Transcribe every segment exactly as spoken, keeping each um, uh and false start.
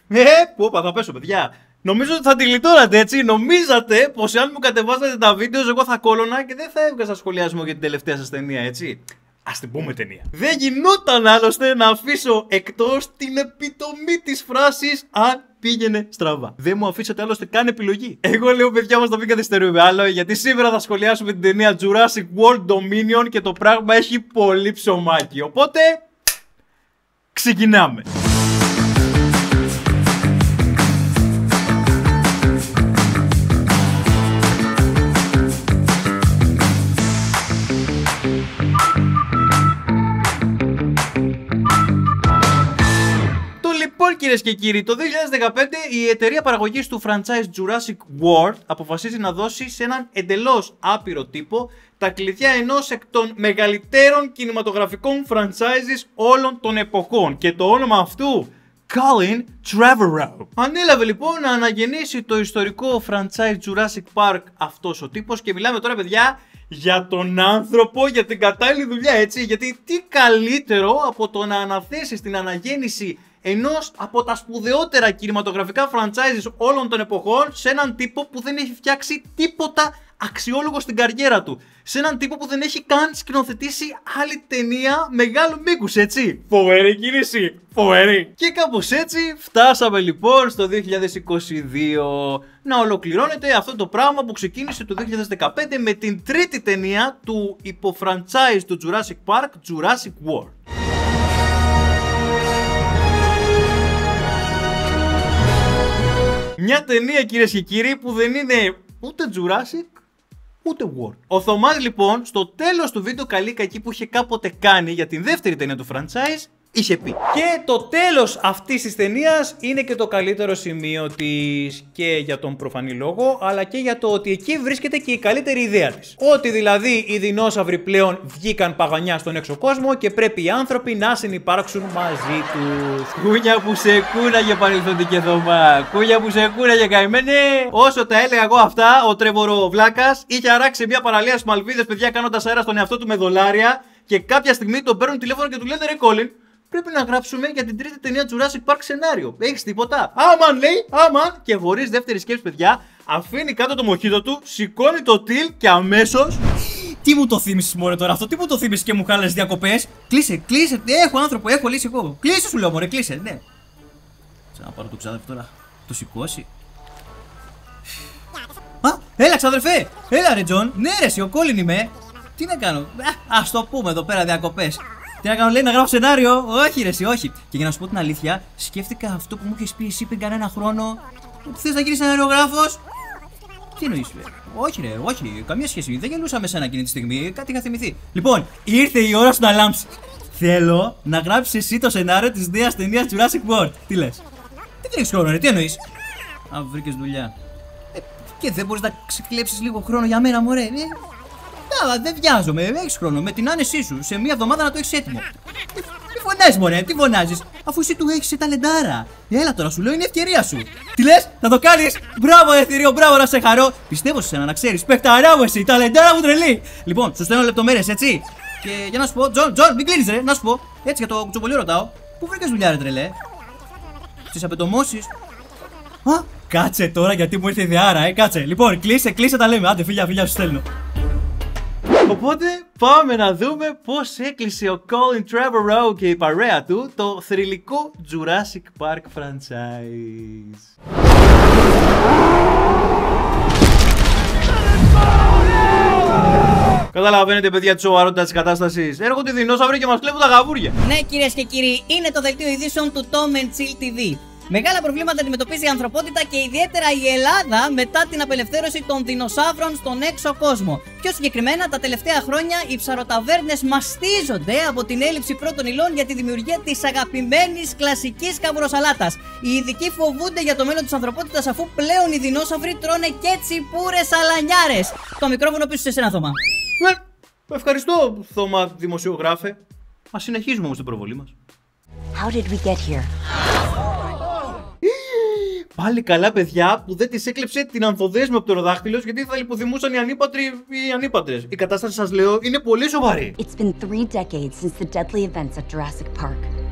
Ε, πόπα, θα πέσω, παιδιά. Νομίζω ότι θα τη γλιτώνατε, έτσι. Νομίζατε πως αν μου κατεβάσατε τα βίντεο, εγώ θα κόλωνα και δεν θα έβγαζα σχολιασμό για την τελευταία σας ταινία, έτσι. Ας την πούμε ταινία. Δεν γινόταν άλλωστε να αφήσω εκτός την επιτομή της φράσης αν πήγαινε στραβά. Δεν μου αφήσατε άλλωστε καν επιλογή. Εγώ λέω, παιδιά, μας το μην καθυστερούμε άλλο, γιατί σήμερα θα σχολιάσουμε την ταινία Jurassic World Dominion και το πράγμα έχει πολύ ψωμάκι. Οπότε, ξεκινάμε. Λοιπόν, κυρίες και κύριοι, το δύο χιλιάδες δεκαπέντε η εταιρεία παραγωγής του franchise Jurassic World αποφασίζει να δώσει σε έναν εντελώς άπειρο τύπο τα κλειδιά ενός εκ των μεγαλύτερων κινηματογραφικών franchises όλων των εποχών. Και το όνομα αυτού, Colin Trevorrow. Ανέλαβε λοιπόν να αναγεννήσει το ιστορικό franchise Jurassic Park αυτός ο τύπος και μιλάμε τώρα, παιδιά, για τον άνθρωπο, για την κατάλληλη δουλειά, έτσι. Γιατί τι καλύτερο από το να αναθέσεις την αναγέννηση ενός από τα σπουδαιότερα κινηματογραφικά franchises όλων των εποχών σε έναν τύπο που δεν έχει φτιάξει τίποτα αξιόλογο στην καριέρα του. Σε έναν τύπο που δεν έχει καν σκηνοθετήσει άλλη ταινία μεγάλου μήκους, έτσι. Φοβερή κίνηση, φοβερή. Και κάπως έτσι φτάσαμε λοιπόν στο δύο χιλιάδες είκοσι δύο να ολοκληρώνεται αυτό το πράγμα που ξεκίνησε το δύο χιλιάδες δεκαπέντε με την τρίτη ταινία του υποφραντσάιζ του Jurassic Park, Jurassic World. Μια ταινία, κυρίες και κύριοι, που δεν είναι ούτε Jurassic ούτε World. Ο Θωμάς λοιπόν στο τέλος του βίντεο καλή κακή που είχε κάποτε κάνει για την δεύτερη ταινία του franchise είχε πει. Και το τέλος αυτής της ταινίας είναι και το καλύτερο σημείο της, και για τον προφανή λόγο, αλλά και για το ότι εκεί βρίσκεται και η καλύτερη ιδέα της. Ότι δηλαδή οι δεινόσαυροι πλέον βγήκαν παγανιά στον έξω κόσμο και πρέπει οι άνθρωποι να συνυπάρξουν μαζί τους. Κούνια που σε κούναγε, παρελθόντικε Θωμά. Κούνια που σε κούναγε, καημένε. Όσο τα έλεγα εγώ αυτά, ο Τρέβορο Βλάκας είχε αράξει μια παραλία στις Μαλβίδες, παιδιά, κάνοντας αέρα στον εαυτό του με δολάρια. Και κάποια στιγμή τον παίρνουν τηλέφωνο και του λένε, ρε Colin, πρέπει να γράψουμε για την τρίτη ταινία Jurassic Park σενάριο. Έχεις τίποτα? Άμαν, λέει, άμαν. Και χωρίς δεύτερη σκέψη, παιδιά, αφήνει κάτω το μοχίτο του, σηκώνει το τιλ και αμέσως. Τι μου το θύμισες μωρέ τώρα αυτό, τι μου το θύμισες και μου χάλασες διακοπές? Κλείσε, κλείσε, έχω άνθρωπο, έχω λύση εγώ. Κλείσε σου λέω μωρέ, κλείσε, ναι. Ξανά πάρω το ξάδερφο τώρα, το σηκώσει. Α, έλα ξαδερφέ, έλα ρε Τζον, ναι ρε εσύ, ο Colin είμαι. Τι να κάνω, α, ας το πούμε εδώ πέρα διακοπές. Τι να κάνω, λέει, να γράψω σενάριο? Όχι ρε εσύ, όχι. Και για να σου πω την αλήθεια, σκέφτηκα αυτό που μου έχεις πει εσύ πριν κανένα χρόνο. Ότι θες να γίνεις σεναριογράφος. Τι εννοείς, ρε? Όχι ρε, όχι, καμία σχέση. Δεν γελούσα με σένα εκείνη τη στιγμή, κάτι είχα θυμηθεί. Λοιπόν, ήρθε η ώρα σου να λάμψεις. Θέλω να γράψεις εσύ το σενάριο της νέας ταινίας Jurassic World. Τι λες? Τι δεν έχεις χρόνο, ρε, τι εννοείς? Α, βρήκες δουλειά. Ε, και δεν μπορείς να ξεκλέψεις λίγο χρόνο για μένα, μωρέ? Ε, αλλά δεν βιάζομαι, έχεις χρόνο με την άνεσή σου σε μία εβδομάδα να το έχεις έτοιμο. Τι, τι φωνάζεις μωρέ, τι φωνάζεις, αφού εσύ του έχεις σε ταλεντάρα. Έλα τώρα, σου λέω, είναι η ευκαιρία σου. Τι λες, θα το κάνεις? Μπράβο εθνείο, μπράβο, να σε χαρώ. Πιστεύω σε σένα, να ξέρεις, παιχταρά μου εσύ, ταλεντάρα μου τρελή. Λοιπόν, σου στέλνω λεπτομέρειες, έτσι. Και για να σου πω, Τζον, Τζον, μην κλείνεις ρε, να σου πω. Έτσι για το κουτσομπολιό ρωτάω. Πού βρήκες δουλειά ρε τρελέ? Στις απεντομώσεις. Α, κάτσε τώρα γιατί μου ήρθε η ιδεάρα, ε, κάτσε. Λοιπόν, κλείσε, κλείσε τα λέμε. Άντε, φιλιά, φιλιά, σου στέλνω. Οπότε πάμε να δούμε πώς έκλεισε ο Colin Trevorrow και η παρέα του το θρυλικό Jurassic Park franchise. Καταλαβαίνετε, παιδιά, τη σοβαρότητα της κατάστασης. Έρχονται οι δεινόσαυροι και μας κλέβουν τα γαβούρια. Ναι, κυρίες και κύριοι, είναι το δελτίο ειδήσεων του Tom and Chill τι βι. Μεγάλα προβλήματα αντιμετωπίζει η ανθρωπότητα και ιδιαίτερα η Ελλάδα μετά την απελευθέρωση των δεινοσαύρων στον έξω κόσμο. Πιο συγκεκριμένα, τα τελευταία χρόνια οι ψαροταβέρνες μαστίζονται από την έλλειψη πρώτων υλών για τη δημιουργία της αγαπημένης κλασικής καβουροσαλάτας. Οι ειδικοί φοβούνται για το μέλλον της ανθρωπότητας αφού πλέον οι δεινόσαυροι τρώνε και τσιπούρες σαλανιάρες. Το μικρόφωνο πίσω σε σένα, Θωμά. Ε, ευχαριστώ, Θωμά δημοσιογράφε. Ας συνεχίζουμε όμως την προβολή μας. How did we get here? Πάλι καλά, παιδιά, που δεν τις έκλεψε την ανθοδέσμη από το δάχτυλο, γιατί θα λιποθυμούσαν οι ανήπατροι ή οι ανήπατρες. Η κατάσταση, σας λέω, είναι πολύ σοβαρή. It's been three decades since the deadly events at Jurassic Park.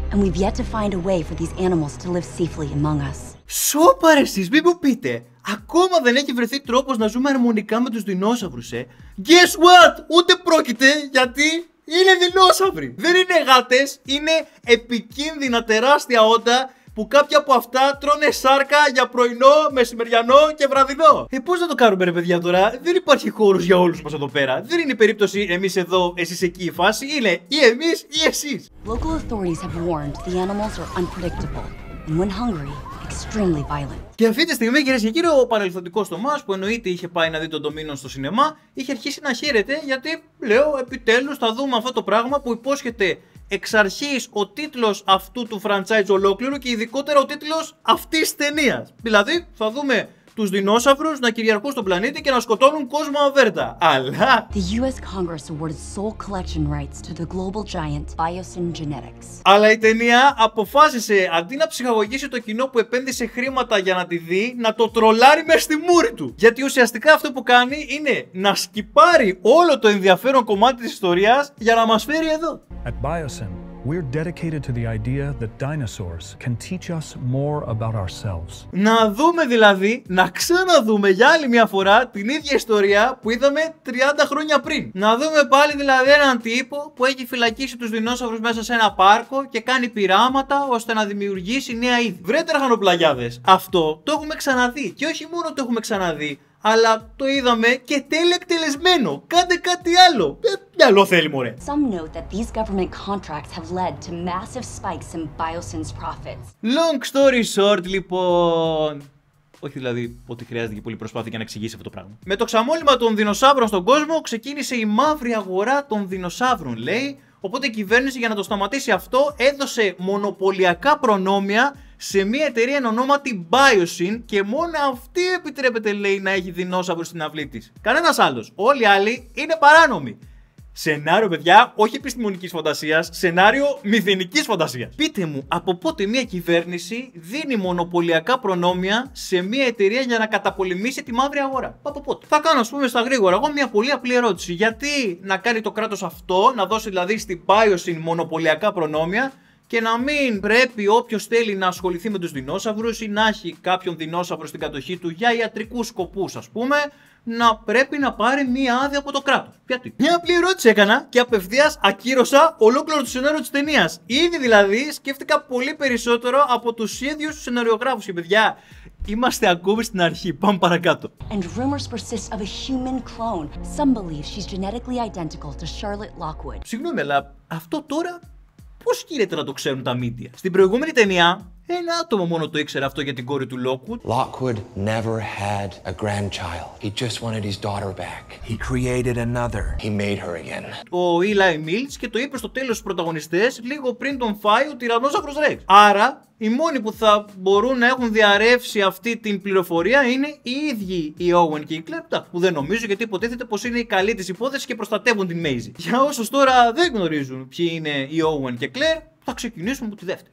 and we've yet to find a way for these animals to live safely among us. Σόπα ρε εσείς, μην μου πείτε. Ακόμα δεν έχει βρεθεί τρόπος να ζούμε αρμονικά με τους δεινόσαυρους, ε. Guess what? Ούτε πρόκειται, γιατί είναι δεινόσαυροι. Δεν είναι γάτες, είναι επικίνδυνα τεράστια όντα που κάποια από αυτά τρώνε σάρκα για πρωινό, μεσημεριανό και βραδινό. Ε, πώς να το κάνουμε ρε παιδιά τώρα? Δεν υπάρχει χώρος για όλους μας εδώ πέρα. Δεν είναι η περίπτωση εμείς εδώ, εσείς εκεί η φάση. Είναι ή εμείς ή εσείς. Local authorities have warned the animals are unpredictable and when hungry, extremely violent. Και αυτή τη στιγμή, κυρίες και κύριοι, ο παρελθοντικός Θωμάς, που εννοείται είχε πάει να δει τον Ντομίνον στο σινεμά, είχε αρχίσει να χαίρεται γιατί, λέω, επιτέλους θα δούμε αυτό το πράγμα που υπόσχεται εξ αρχής ο τίτλος αυτού του franchise ολόκληρου και ειδικότερα ο τίτλος αυτής της ταινίας. Δηλαδή, θα δούμε τους δεινόσαυρους να κυριαρχούν στον πλανήτη και να σκοτώνουν κόσμο αβέρτα. Αλλά The γιου ες Congress awarded sole collection rights to the global giant Biosyn Genetics. Αλλά η ταινία αποφάσισε αντί να ψυχαγωγήσει το κοινό που επένδυσε χρήματα για να τη δει, να το τρολάρει μες στη μούρη του. Γιατί ουσιαστικά αυτό που κάνει είναι να σκυπάρει όλο το ενδιαφέρον κομμάτι της ιστορίας για να μας φέρει εδώ. At Biosyn, we're dedicated to the idea that dinosaurs can teach us more about ourselves. Να δούμε δηλαδή, να ξαναδούμε για άλλη μια φορά την ίδια ιστορία που είδαμε τριάντα χρόνια πριν. Να δούμε πάλι δηλαδή έναν τύπο που έχει φυλακίσει τους δεινόσαυρους μέσα σε ένα πάρκο και κάνει πειράματα ώστε να δημιουργήσει νέα είδη. Βρέτε ραχανοπλαγιάδες, αυτό το έχουμε ξαναδεί και όχι μόνο το έχουμε ξαναδεί, αλλά το είδαμε και τέλεια εκτελεσμένο. Κάντε κάτι άλλο. Ε, μυαλό θέλει μωρέ. Some note that these government contracts have led to massive spikes in Biosyn's profits. Long story short, λοιπόν. Όχι δηλαδή ότι χρειάζεται και πολύ προσπάθεια για να εξηγήσει αυτό το πράγμα. Με το ξαμόλυμα των δεινοσαύρων στον κόσμο ξεκίνησε η μαύρη αγορά των δεινοσαύρων, λέει. Οπότε η κυβέρνηση για να το σταματήσει αυτό έδωσε μονοπωλιακά προνόμια σε μια εταιρεία ονόματι Biosyn και μόνο αυτή επιτρέπεται, λέει, να έχει δεινόσαυρους στην αυλή της. Κανένας άλλος. Όλοι οι άλλοι είναι παράνομοι. Σενάριο, παιδιά, όχι επιστημονικής φαντασίας, σενάριο μηδενικής φαντασίας. Πείτε μου, από πότε μια κυβέρνηση δίνει μονοπωλιακά προνόμια σε μια εταιρεία για να καταπολεμήσει τη μαύρη αγορά? Από πότε? Θα κάνω, ας πούμε, στα γρήγορα εγώ μια πολύ απλή ερώτηση. Γιατί να κάνει το κράτος αυτό, να δώσει δηλαδή στην Biosyn μονοπωλιακά προνόμια και να μην πρέπει όποιος θέλει να ασχοληθεί με τους δεινόσαυρους ή να έχει κάποιον δεινόσαυρο στην κατοχή του για ιατρικούς σκοπούς, ας πούμε, να πρέπει να πάρει μία άδεια από το κράτος? Γιατί? Μια απλή ερώτηση έκανα και απευθείας ακύρωσα ολόκληρο το σενάριο της ταινίας. Ήδη δηλαδή σκέφτηκα πολύ περισσότερο από τους ίδιους τους σεναριογράφους. Και παιδιά, είμαστε ακόμη στην αρχή. Πάμε παρακάτω. And rumors persist of a human clone. Some believe she's genetically identical to Charlotte Lockwood. Συγγνώμη, αλλά αυτό τώρα πώς γίνεται να το ξέρουν τα media? Στην προηγούμενη ταινία, ένα άτομο μόνο το ήξερε αυτό για την κόρη του Lockwood. Lockwood never had a grandchild. He just wanted his daughter back. He created another. He made her again. Ο Eli Mills και το είπε στο τέλος στους πρωταγωνιστές λίγο πριν τον φάει ο τυραννόσαυρος Rex. Άρα, οι μόνοι που θα μπορούν να έχουν διαρρεύσει αυτή την πληροφορία είναι οι ίδιοι οι Owen και η Claire, που δεν νομίζω γιατί υποτίθεται πως είναι οι καλοί της υπόθεσης και προστατεύουν την Maisie. Για όσους τώρα δεν γνωρίζουν ποιοι είναι οι Owen και Claire, θα ξεκινήσουμε από τη δεύτερη.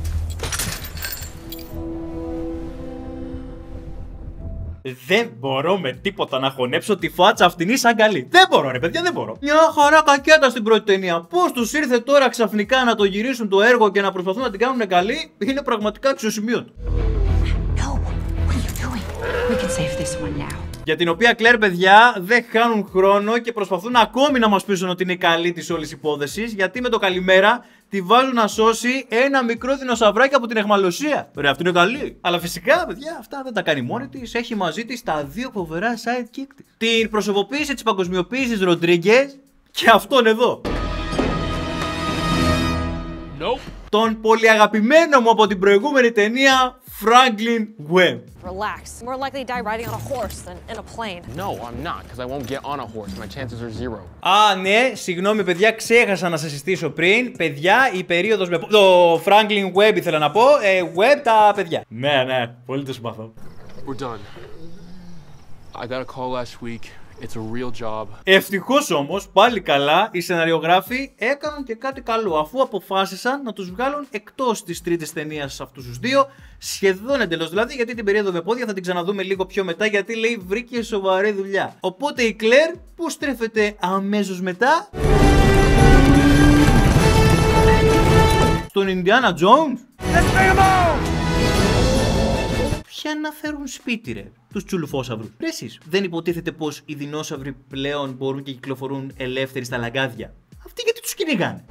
Δεν μπορώ με τίποτα να χωνέψω τη φάτσα αυτήν σαν καλή. Δεν μπορώ, ρε παιδιά, δεν μπορώ. Μια χαρά κακέτα στην πρώτη ταινία. Πώς τους ήρθε τώρα ξαφνικά να το γυρίσουν το έργο και να προσπαθούν να την κάνουν καλή, είναι πραγματικά αξιοσημείωτο. No, what are you doing? We can save this one now. Για την οποία Claire, παιδιά, δεν χάνουν χρόνο και προσπαθούν ακόμη να μας πείσουν ότι είναι καλή της όλης υπόθεσης, γιατί με το καλημέρα τη βάζουν να σώσει ένα μικρό δεινοσαυράκι από την αιχμαλωσία. Ρε, αυτή είναι καλή. Αλλά φυσικά, παιδιά, αυτά δεν τα κάνει μόνη της. Έχει μαζί της τα δύο φοβερά sidekick της. Την προσωποποίηση της παγκοσμιοποίησης Ροντρίγκες και αυτόν εδώ. Nope. Τον πολυαγαπημένο μου από την προηγούμενη ταινία, Franklin Webb. Relax. More likely to die riding on a horse than in a plane. No, I'm not, because I won't get on a horse. My chances are zero. Α, ναι, συγγνώμη παιδιά, ξέχασα να σας συστήσω πριν. Παιδιά, η περίοδος με... Το Franklin Webb ήθελα να πω, ε, Webb τα παιδιά. Ναι, ναι, πολύ το συμπαθώ. We're done. I got a call last week. It's a real job. Ευτυχώς όμως, πάλι καλά, οι σεναριογράφοι έκαναν και κάτι καλό, αφού αποφάσισαν να τους βγάλουν εκτός της τρίτης ταινίας αυτούς τους δύο, σχεδόν εντελώς δηλαδή, γιατί την περίοδο με πόδια θα την ξαναδούμε λίγο πιο μετά, γιατί λέει βρήκε σοβαρή δουλειά. Οπότε η Claire που στρέφεται αμέσως μετά... στον Ινδιάνα Τζόουνς. Ποια να φέρουν σπίτι ρε, τους τσουλουφόσαυρους. Ρε εσείς, δεν υποτίθεται πως οι δεινόσαυροι πλέον μπορούν και κυκλοφορούν ελεύθεροι στα λαγκάδια? Αυτοί γιατί τους κυνηγάνε?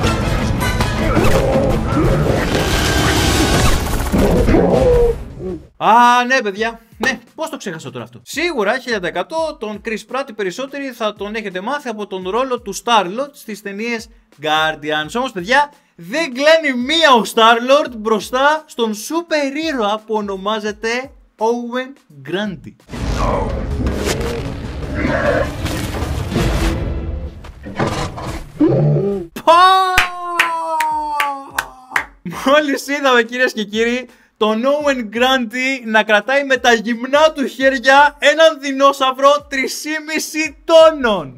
Α, ναι παιδιά, ναι, πώς το ξέχασα τώρα αυτό? Σίγουρα, χίλια τοις εκατό τον Chris Pratt οι περισσότεροι θα τον έχετε μάθει από τον ρόλο του Star-Lord στις ταινίες Guardians. Όμως παιδιά, δεν κλαίνει μία ο Star-Lord μπροστά στον σούπερ ήρωα που ονομάζεται Owen Grady. Μόλις είδαμε κυρίες και κύριοι τον Owen Grady να κρατάει με τα γυμνά του χέρια έναν δεινόσαυρο τρεις και μισό τόνων.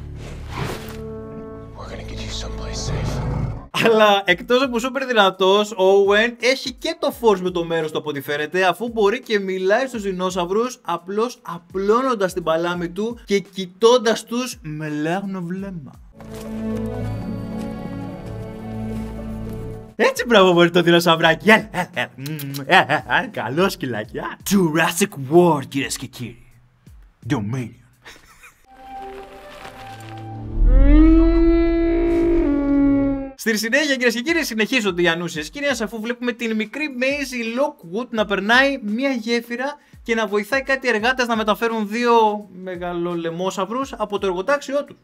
Αλλά εκτός από σούπερ δυνατός, ο Owen έχει και το force με το μέρος του από ό,τι φαίνεται, αφού μπορεί και μιλάει στους δεινόσαυρους απλώς απλώνοντας την παλάμη του και κοιτώντας τους με λάγνο βλέμμα. Έτσι μπράβο μπορεί το δεινοσαυράκι. Καλό σκυλάκι. Jurassic World κυρίες και κύριοι. Dominion. Στη συνέχεια κυρίες και κύριοι συνεχίζονται οι ανούσιες σκηνές, αφού βλέπουμε την μικρή Maisie Lockwood να περνάει μια γέφυρα και να βοηθάει κάτι εργάτες να μεταφέρουν δύο μεγαλολεμόσαυρους από το εργοτάξιό τους.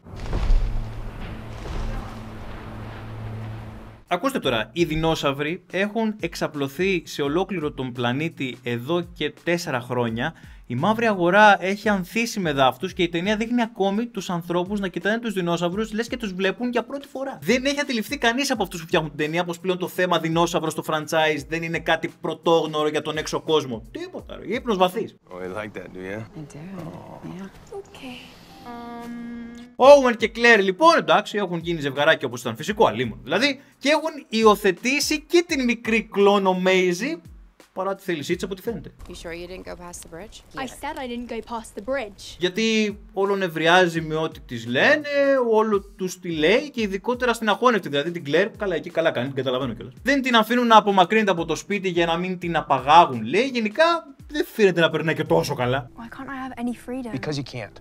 Ακούστε τώρα, οι δεινόσαυροι έχουν εξαπλωθεί σε ολόκληρο τον πλανήτη εδώ και τέσσερα χρόνια. Η μαύρη αγορά έχει ανθίσει με δάφτους και η ταινία δείχνει ακόμη τους ανθρώπους να κοιτάνε τους δεινόσαυρους λες και τους βλέπουν για πρώτη φορά. Δεν έχει αντιληφθεί κανείς από αυτούς που φτιάχνουν την ταινία πως πλέον το θέμα δεινόσαυρο στο franchise δεν είναι κάτι πρωτόγνωρο για τον έξω κόσμο. Τίποτα, ρε. Ύπνος βαθύς. Oh, you like that, do you? I do. Oh. Yeah. Okay. Owen και Claire λοιπόν, εντάξει, έχουν γίνει ζευγαράκι όπως ήταν φυσικό, αλίμονο δηλαδή, και έχουν υιοθετήσει και την μικρή κλόνο Maisie, παρά τη θέλησή της από ό,τι φαίνεται. You sure you didn't go past the bridge? I said I didn't go past the bridge. Γιατί όλο νευριάζει με ό,τι της λένε, όλο τους τη λέει και ειδικότερα στην αχώνευτη, δηλαδή την Claire, καλά εκεί καλά κάνει, την καταλαβαίνω κιόλας. Δεν την αφήνουν να απομακρύνεται από το σπίτι για να μην την απαγάγουν, λέει, γενικά δεν φαίνεται να περνάει και τόσο καλά. Why can't I have any freedom? Because you can't.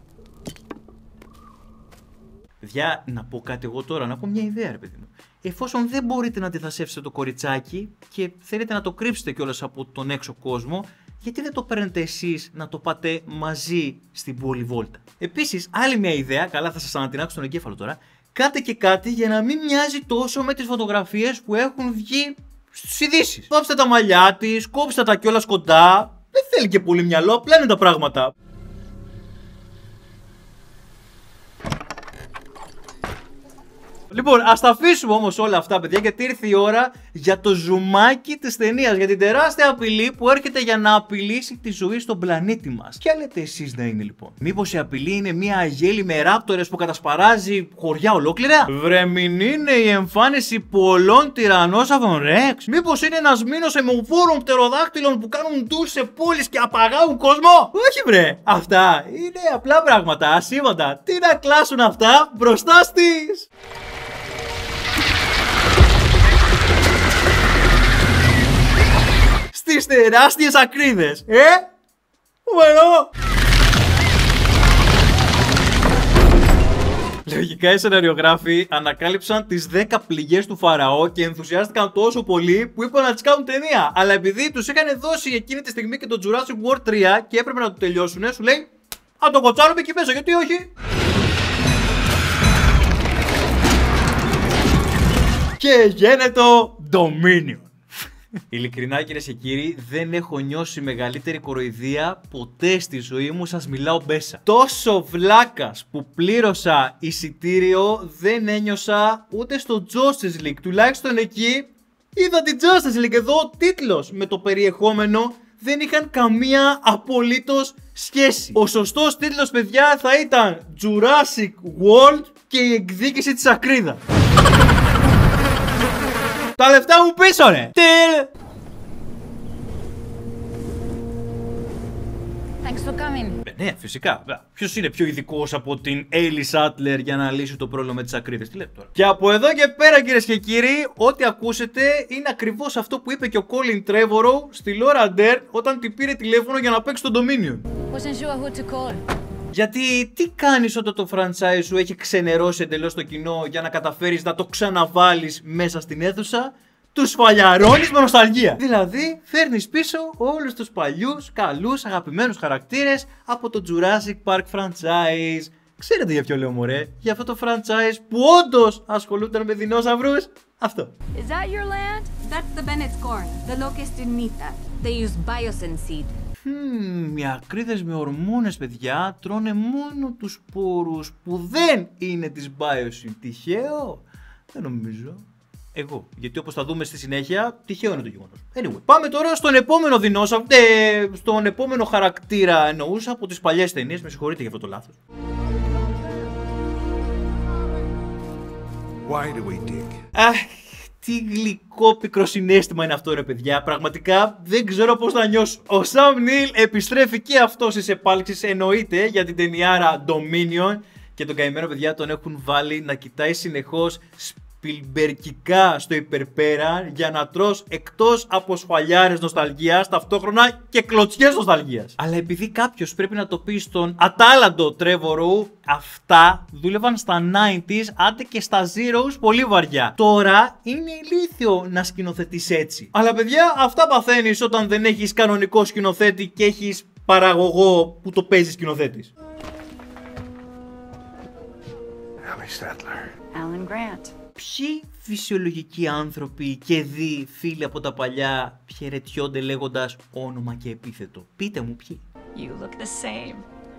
Παιδιά, να πω κάτι εγώ τώρα, να πω μια ιδέα ρε παιδί μου. Εφόσον δεν μπορείτε να αντιθασεύσετε το κοριτσάκι και θέλετε να το κρύψετε κιόλας από τον έξω κόσμο, γιατί δεν το παίρνετε εσείς να το πάτε μαζί στην πολυβόλτα? Επίσης, άλλη μια ιδέα, καλά θα σας ανατινάξω τον εγκέφαλο τώρα, κάντε και κάτι για να μην μοιάζει τόσο με τις φωτογραφίες που έχουν βγει στις ειδήσεις. Κόψτε τα μαλλιά της, κόψτε τα κιόλας κοντά, δεν θέλει και πολύ μυαλό, απλά είναι τα πράγματα. Λοιπόν, ας τα αφήσουμε όμως όλα αυτά, παιδιά, γιατί ήρθε η ώρα για το ζουμάκι της ταινίας, για την τεράστια απειλή που έρχεται για να απειλήσει τη ζωή στον πλανήτη μας. Ποια λέτε εσείς να είναι λοιπόν? Μήπως η απειλή είναι μια αγέλη με ράπτορες που κατασπαράζει χωριά ολόκληρα? Βρε, μην είναι η εμφάνιση πολλών τυραννόσαυρων ρεξ? Μήπως είναι ένας μήνος αιμοφόρων πτεροδάκτυλων που κάνουν ντους σε πόλεις και απαγάγουν κόσμο? Όχι βρε, αυτά είναι απλά πράγματα, ασήμαντα. Τι να κλάσουν αυτά μπροστά στις... στις τεράστιες ακρίδες, ε! Bueno. Λογικά οι σεναριογράφοι ανακάλυψαν τις δέκα πληγές του Φαραώ και ενθουσιάστηκαν τόσο πολύ που είπαν να τις κάνουν ταινία. Αλλά επειδή τους είχαν δώσει εκείνη τη στιγμή και το Jurassic World τρία και έπρεπε να το τελειώσουν, σου λέει αν το κοτσάρουμε εκεί μέσα, γιατί όχι? Και γίνεται το Dominion. Ειλικρινά κυρίες και κύριοι, δεν έχω νιώσει μεγαλύτερη κοροϊδία ποτέ στη ζωή μου, σας μιλάω μπέσα. Τόσο βλάκας που πλήρωσα εισιτήριο δεν ένιωσα ούτε στο Justice League. Τουλάχιστον εκεί είδα την Justice League. Εδώ ο τίτλος με το περιεχόμενο δεν είχαν καμία απολύτως σχέση. Ο σωστός τίτλος, παιδιά, θα ήταν Jurassic World και η εκδίκηση της ακρίδας. Τα λεφτά μου πίσω ρε! Τιλ! Thanks Thanks for coming. Ε, ναι, φυσικά. Ποιος είναι πιο ειδικός από την Έιλι Σάτλερ για να λύσει το πρόβλημα με τις ακρίδες? Τι λέτε τώρα? Και από εδώ και πέρα, κυρίες και κύριοι, ό,τι ακούσετε είναι ακριβώς αυτό που είπε και ο Colin Trevorrow στη Laura Dern όταν την πήρε τηλέφωνο για να παίξει το Dominion. Wasn't sure who to call. Γιατί τι κάνεις όταν το franchise σου έχει ξενερώσει εντελώς το κοινό για να καταφέρεις να το ξαναβάλεις μέσα στην αίθουσα? Τους φαλιαρώνεις με νοσταλγία. Δηλαδή φέρνεις πίσω όλους τους παλιούς, καλούς, αγαπημένους χαρακτήρες από το Jurassic Park franchise. Ξέρετε για ποιο λέω, μωρέ? Για αυτό το franchise που όντως ασχολούνταν με δεινόσαυρους. Αυτό. Is that your land? That's the Bennett's corn. The locusts didn't eat that. They use biosyn seed. Hmm, οι ακρίδες με ορμόνες, παιδιά, τρώνε μόνο τους σπόρους που δεν είναι της biosyn. Τυχαίο? Δεν νομίζω. Εγώ. Γιατί όπως θα δούμε στη συνέχεια, τυχαίο είναι το γεγονός. Anyway, πάμε τώρα στον επόμενο δεινόσαυρο, ε, στον επόμενο χαρακτήρα εννοούσα από τις παλιές ταινίες. Με συγχωρείτε για αυτό το λάθος. Why do we dig? Αχ, τι γλυκό πικροσυναίσθημα είναι αυτό, ρε παιδιά. Πραγματικά δεν ξέρω πώς θα νιώσω. Ο Sam Neill επιστρέφει και αυτός στις επάλξεις, εννοείται, για την ταινιάρα Dominion. Και τον καημένο, παιδιά, τον έχουν βάλει να κοιτάει συνεχώς σπιλμπερκικά στο υπερπέρα για να τρως εκτός από σφαλιάρες νοσταλγίας, ταυτόχρονα και κλωτσιές νοσταλγίας. Αλλά επειδή κάποιος πρέπει να το πει στον ατάλλαντο Trevorrow, αυτά δούλευαν στα ενενήντα, άντε και στα Zeros πολύ βαριά. Τώρα είναι ηλίθιο να σκηνοθετείς έτσι. Αλλά παιδιά, αυτά παθαίνεις όταν δεν έχεις κανονικό σκηνοθέτη και έχεις παραγωγό που το παίζει σκηνοθέτης. Alan Grant. Ποιοι φυσιολογικοί άνθρωποι και δι φίλοι από τα παλιά χαιρετιόνται λέγοντας όνομα και επίθετο? Πείτε μου ποιοι. You look the same.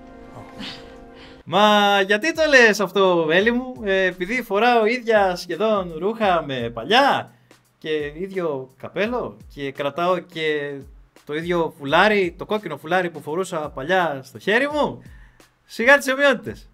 Μα γιατί το λες αυτό, Έλλη μου? Ε, επειδή φοράω ίδια σχεδόν ρούχα με παλιά και ίδιο καπέλο και κρατάω και το ίδιο φουλάρι, το κόκκινο φουλάρι που φορούσα παλιά στο χέρι μου? Σιγά τις ομοιότητες.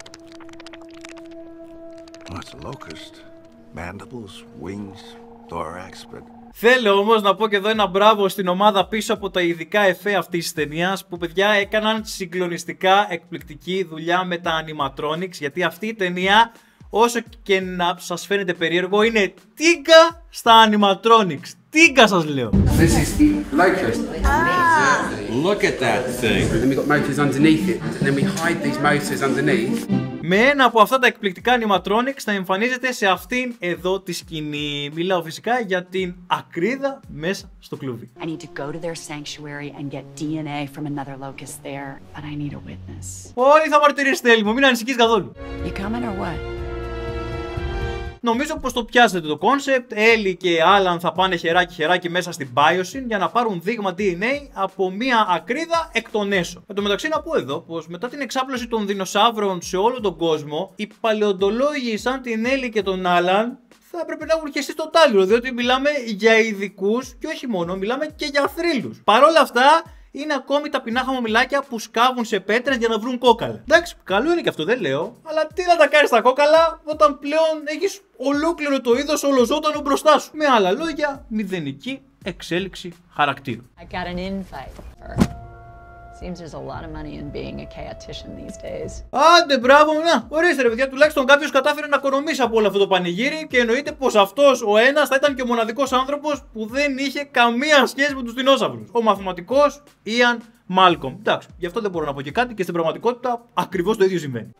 What's a locust? Mandibles, wings, thorax, but... Θέλω όμως να πω και εδώ ένα μπράβο στην ομάδα πίσω από τα ειδικά εφέ αυτής της ταινίας που, παιδιά, έκαναν συγκλονιστικά εκπληκτική δουλειά με τα animatronics, γιατί αυτή η ταινία, όσο και να σας φαίνεται περίεργο, είναι τίγκα στα animatronics. Τίγκα σας λέω. This is the locust. Ah. Look at that thing. And then we got motors underneath it, and then we hide these motors underneath. Με ένα από αυτά τα εκπληκτικά animatronics θα εμφανίζεται σε αυτήν εδώ τη σκηνή. Μιλάω φυσικά για την ακρίδα μέσα στο κλουβί. I need to go to their sanctuary and get ντι εν έι from another locust there, but I need a witness. Όλοι θα μαρτυρήσετε, Έλλη μου, μην ανησυχείς καθόλου. You coming or what? Νομίζω πως το πιάσετε το κόνσεπτ. Έλλη και Άλαν θα πάνε χεράκι χεράκι μέσα στην Biosyn για να πάρουν δείγμα ντι εν έι από μια ακρίδα εκ των έσω. Εν τω μεταξύ να πω εδώ πως μετά την εξάπλωση των δεινοσαύρων σε όλο τον κόσμο, οι παλαιοντολόγοι σαν την Έλλη και τον Άλαν θα έπρεπε να έχουν χεστεί στο τάλιρο, διότι μιλάμε για ειδικούς και όχι μόνο, μιλάμε και για θρύλους. Παρ' όλα αυτά, είναι ακόμη ταπεινά χαμομηλάκια που σκάβουν σε πέτρες για να βρουν κόκαλα. Εντάξει, καλό είναι και αυτό, δεν λέω. Αλλά τι να τα κάνεις τα κόκαλα όταν πλέον έχεις ολόκληρο το είδος ολοζώντανο μπροστά σου? Με άλλα λόγια, μηδενική εξέλιξη χαρακτήρου. I got an insight. Seems there's a lot of money in being a chaotician these days. Άντε, μπράβο, να, ορίστε ρε παιδιά, τουλάχιστον κάποιος κατάφερε να οικονομήσει από όλο αυτό το πανηγύρι και εννοείται πως αυτός ο ένας θα ήταν και ο μοναδικός άνθρωπος που δεν είχε καμία σχέση με τους δεινόσαυρους. Ο μαθηματικός Ιαν Μάλκομ. Εντάξει, γι' αυτό δεν μπορώ να πω και κάτι και στην πραγματικότητα ακριβώς το ίδιο συμβαίνει.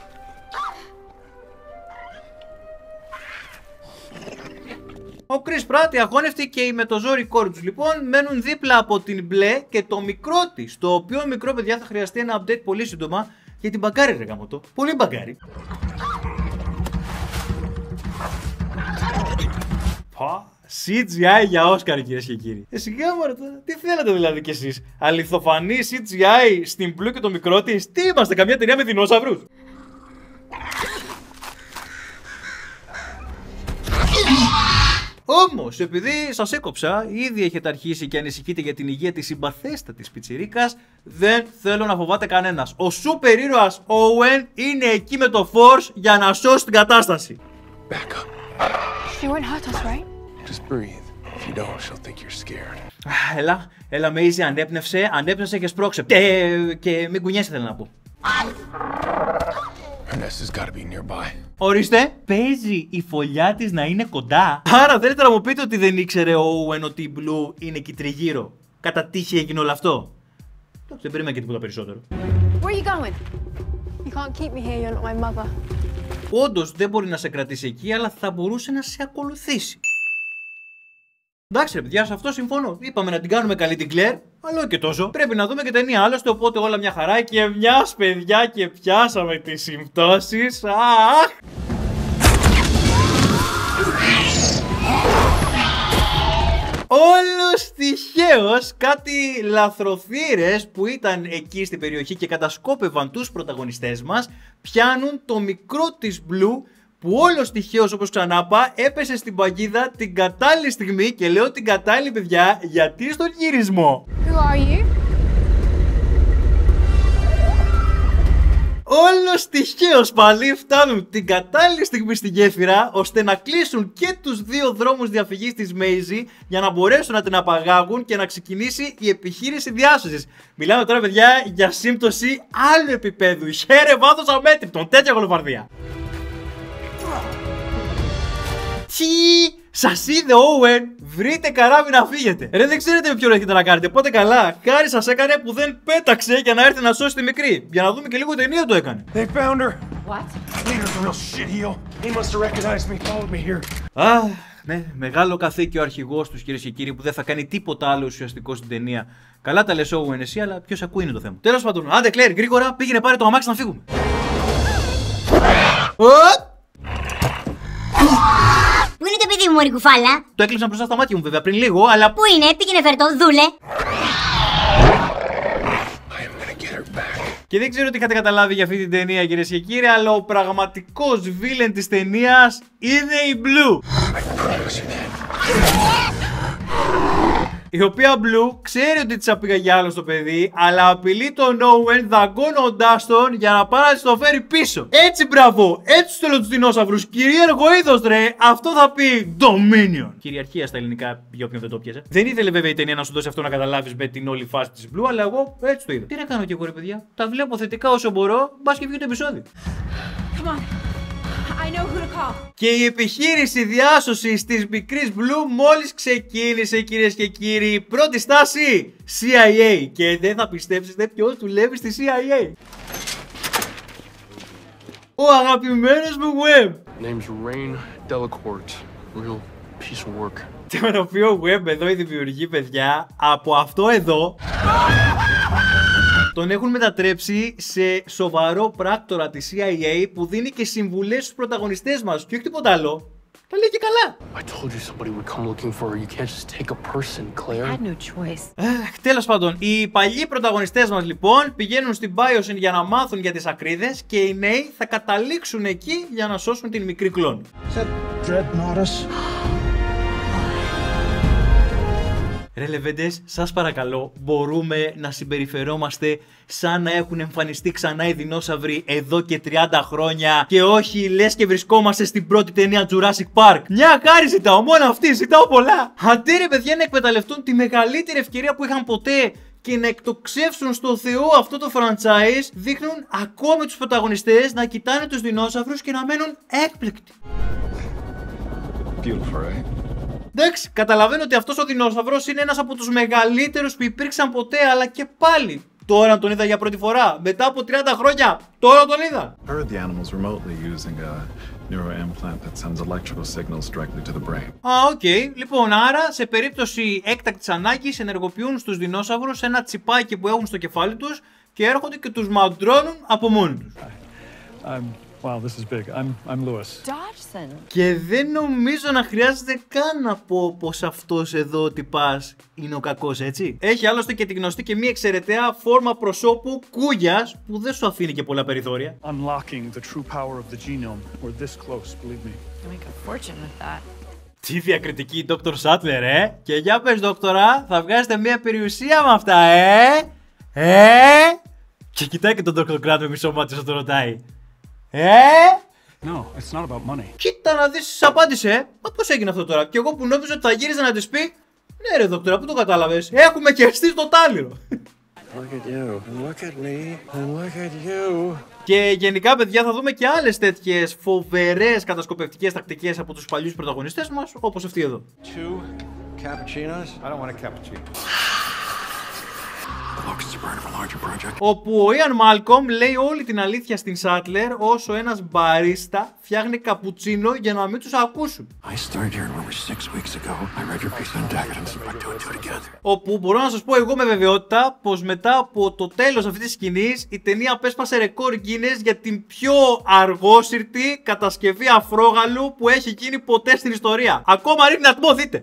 Ο Chris Pratt, η αγχώνευτη και η με το ζόρι κόρη τους λοιπόν μένουν δίπλα από την μπλε και το μικρό της, το οποίο μικρό, παιδιά, θα χρειαστεί ένα update πολύ σύντομα για την μπαγκάρι, ρε γαμώτο. Πολύ μπαγκάρι. σι τζι άι για Όσκαρ, κυρίες και κύριοι. Ε, σιγά μωρέ τώρα, τι θέλετε δηλαδή κι εσείς? Αληθοφανή σι τζι άι στην μπλε και το μικρό της? Τι είμαστε, καμιά ταινία με δεινόσαυρους? Όμως, επειδή σας έκοψα, ήδη έχετε αρχίσει και ανησυχείτε για την υγεία της συμπαθέστατης πιτσιρίκας, δεν θέλω να φοβάται κανένας. Ο σούπερ ήρωας Owen είναι εκεί με το Force για να σώσει την κατάσταση. She won't hurt us, right? Just breathe. If you don't, she'll think you're scared. Έλα, έλα Μέιζι, ανέπνευσε, ανέπνευσε και σπρώξε. Και, και μην κουνιέσαι θέλω να πω. Ernesta's gotta be nearby. Ορίστε, παίζει η φωλιά της να είναι κοντά. Άρα θέλετε να μου πείτε ότι δεν ήξερε ο Owen ότι η Blue είναι εκεί τριγύρω. Κατά τύχη έγινε όλο αυτό. Δεν περίμενα και τίποτα περισσότερο. Where are you going? You can't keep me here, you're not my mother. Όντως δεν μπορεί να σε κρατήσει εκεί, αλλά θα μπορούσε να σε ακολουθήσει. Εντάξει ρε παιδιά, σε αυτό συμφωνώ. Είπαμε να την κάνουμε καλή την Κλέρ, αλλά και τόσο. Πρέπει να δούμε και ταινία άλλωστε, οπότε όλα μια χαρά. Και μιας παιδιά και πιάσαμε τις συμπτώσεις. Αχ! Όλος τυχαίως κάτι λαθροθύρες που ήταν εκεί στην περιοχή και κατασκόπευαν τους πρωταγωνιστές μας πιάνουν το μικρό της Blue που όλος τυχαίως, όπως ξανάπα, έπεσε στην παγίδα την κατάλληλη στιγμή και λέω την κατάλληλη παιδιά γιατί στον γυρισμό. Who are you? Όλος τυχαίως πάλι φτάνουν την κατάλληλη στιγμή στη γέφυρα ώστε να κλείσουν και τους δύο δρόμους διαφυγής της Μέιζι για να μπορέσουν να την απαγάγουν και να ξεκινήσει η επιχείρηση διάσωσης. Μιλάμε τώρα παιδιά για σύμπτωση άλλου επίπεδου. Χαίρε βάθος αμέτρητον, τέτοια γολοφαρδία. Τι! Σας είδε Owen! Βρείτε καράβι να φύγετε! Ρε δεν ξέρετε με ποιον έχετε να κάνετε, πότε καλά! Χάρη σας έκανε που δεν πέταξε για να έρθει να σώσει τη μικρή. Για να δούμε και λίγο ταινία το έκανε. They found her. What? Leader's a real shitheel. He must have recognized me, followed me here. Αχ, ναι, μεγάλο καθήκη ο αρχηγός τους κυρίες και κύριοι που δεν θα κάνει τίποτα άλλο ουσιαστικό στην ταινία. Καλά τα λες Owen εσύ, αλλά ποιος ακούει είναι το θέμα. Τέλος πάντων, άντε Κλέρ, γρήγορα πήγαινε πάρε το αμάξι να φύγουμε. Πού είναι το παιδί μου, μωρή κουφάλα? Το έκλειψα μπροστά στα μάτια μου βέβαια πριν λίγο, αλλά... Πού είναι, πήγαινε φέρ' το, δούλε. Και δεν ξέρω τι είχατε καταλάβει για αυτή την ταινία κυρίες και κύριοι, αλλά ο πραγματικός βίλεν της ταινίας είναι η Blue. Η οποία Blue ξέρει ότι της απήγαγε άλλο στο παιδί, αλλά απειλεί τον Owen δαγκώνοντάς τον για να πάει να της το φέρει πίσω. Έτσι μπράβο, έτσι θέλω τους δεινόσαυρους. Κυρίαρχο είδος ρε, αυτό θα πει Dominion. Κυριαρχία στα ελληνικά, για όποιον δεν το πιέσε. Δεν ήθελε βέβαια η ταινία να σου δώσει αυτό να καταλάβεις με την όλη φάση της Blue, αλλά εγώ έτσι το είδα. Τι να κάνω κι εγώ ρε παιδιά, τα βλέπω θετικά όσο μπορώ, μπας και βγει το επεισόδιο. Come on. I know who to call. Και η επιχείρηση διάσωσης της μικρής Blue μόλις ξεκίνησε κυρίες και κύριοι. Πρώτη στάση σι άι έι. Και δεν θα πιστέψετε ποιος δουλεύει στη σι άι έι. Ο αγαπημένος μου Webb. Name's Rain Delacourt. Real piece of work. Τον οποίο Webb εδώ η δημιουργή παιδιά από αυτό εδώ τον έχουν μετατρέψει σε σοβαρό πράκτορα της σι άι έι που δίνει και συμβουλές στους πρωταγωνιστές μας και όχι τίποτα άλλο. Τα λέει και καλά. I told you somebody would come looking for her. You can't just take a person, Claire. I had no choice. Αχ, τέλος πάντων, οι παλιοί πρωταγωνιστές μας λοιπόν πηγαίνουν στην Biosyn για να μάθουν για τις ακρίδες και οι νέοι θα καταλήξουν εκεί για να σώσουν την μικρή κλόν. Ρε λεβέντες, σας παρακαλώ, μπορούμε να συμπεριφερόμαστε σαν να έχουν εμφανιστεί ξανά οι δεινόσαυροι εδώ και τριάντα χρόνια και όχι λες και βρισκόμαστε στην πρώτη ταινία Jurassic Park. Μια χάρη ζητάω, μόνο αυτή, ζητάω πολλά. Αντί ρε παιδιά να εκμεταλλευτούν τη μεγαλύτερη ευκαιρία που είχαν ποτέ και να εκτοξεύσουν στο Θεό αυτό το franchise, δείχνουν ακόμη τους πρωταγωνιστές να κοιτάνε τους δεινόσαυρους και να μένουν έκπληκτοι. Beautiful, right? Εντάξει, καταλαβαίνω ότι αυτός ο δεινόσαυρος είναι ένας από τους μεγαλύτερους που υπήρξαν ποτέ, αλλά και πάλι. Τώρα τον είδα για πρώτη φορά. Μετά από τριάντα χρόνια, τώρα τον είδα. Heard the animals remotely using a neuroimplant that sends electrical signals directly to the brain. Α, οκ. Okay. Λοιπόν, άρα σε περίπτωση έκτακτης ανάγκης ενεργοποιούν στους δεινόσαυρους ένα τσιπάκι που έχουν στο κεφάλι τους και έρχονται και τους μαντρώνουν από μόνοι τους. I'm... Wow, this is big. I'm, I'm Lewis. Dodgson. Και δεν νομίζω να χρειάζεται καν να πω πως αυτός εδώ ο τυπάς είναι ο κακός, έτσι. Έχει άλλωστε και τη γνωστή και μη εξαιρεταία φόρμα προσώπου κούγιας που δεν σου αφήνει και πολλά περιθώρια. Unlocking the true power of the genome. We're this close, believe me. I make a fortune with that. Τι διακριτική Δόκτωρ Σάτλερ, ε! Και για πες, δόκτωρα, θα βγάζετε μια περιουσία με αυτά, ε! Ε! Και κοιτάει και τον Δόκτωρ Grant με μισό μάτι, σαν το ρωτάει. Ε! No, it's not about money. Κοίτα να δεις, απάντησε. Μα πώς έγινε αυτό τώρα? Και εγώ που νόμιζα ότι θα γύριζε να της πει, ναι ρε δόκτωρα, πού το κατάλαβες? Έχουμε κερδίσει το τάλιρο. Look at you, and look at me, and look at you. Και γενικά, παιδιά, θα δούμε και άλλες τέτοιες φοβερές κατασκοπευτικές τακτικές από τους παλιούς πρωταγωνιστές μας, όπως αυτή εδώ. Two cappuccinos? I don't want a cappuccino. Όπου ο Ιαν Μάλκομ λέει όλη την αλήθεια στην Σάτλερ, όσο ένας μπαρίστα φτιάχνει καπουτσίνο για να μην τους ακούσουν. Όπου μπορώ να σας πω εγώ με βεβαιότητα πως μετά από το τέλος αυτής της σκηνής η ταινία απέσπασε ρεκόρ Guinness για την πιο αργόσυρτη κατασκευή αφρόγαλου που έχει γίνει ποτέ στην ιστορία. Ακόμα ρίχνει ατμό, δείτε.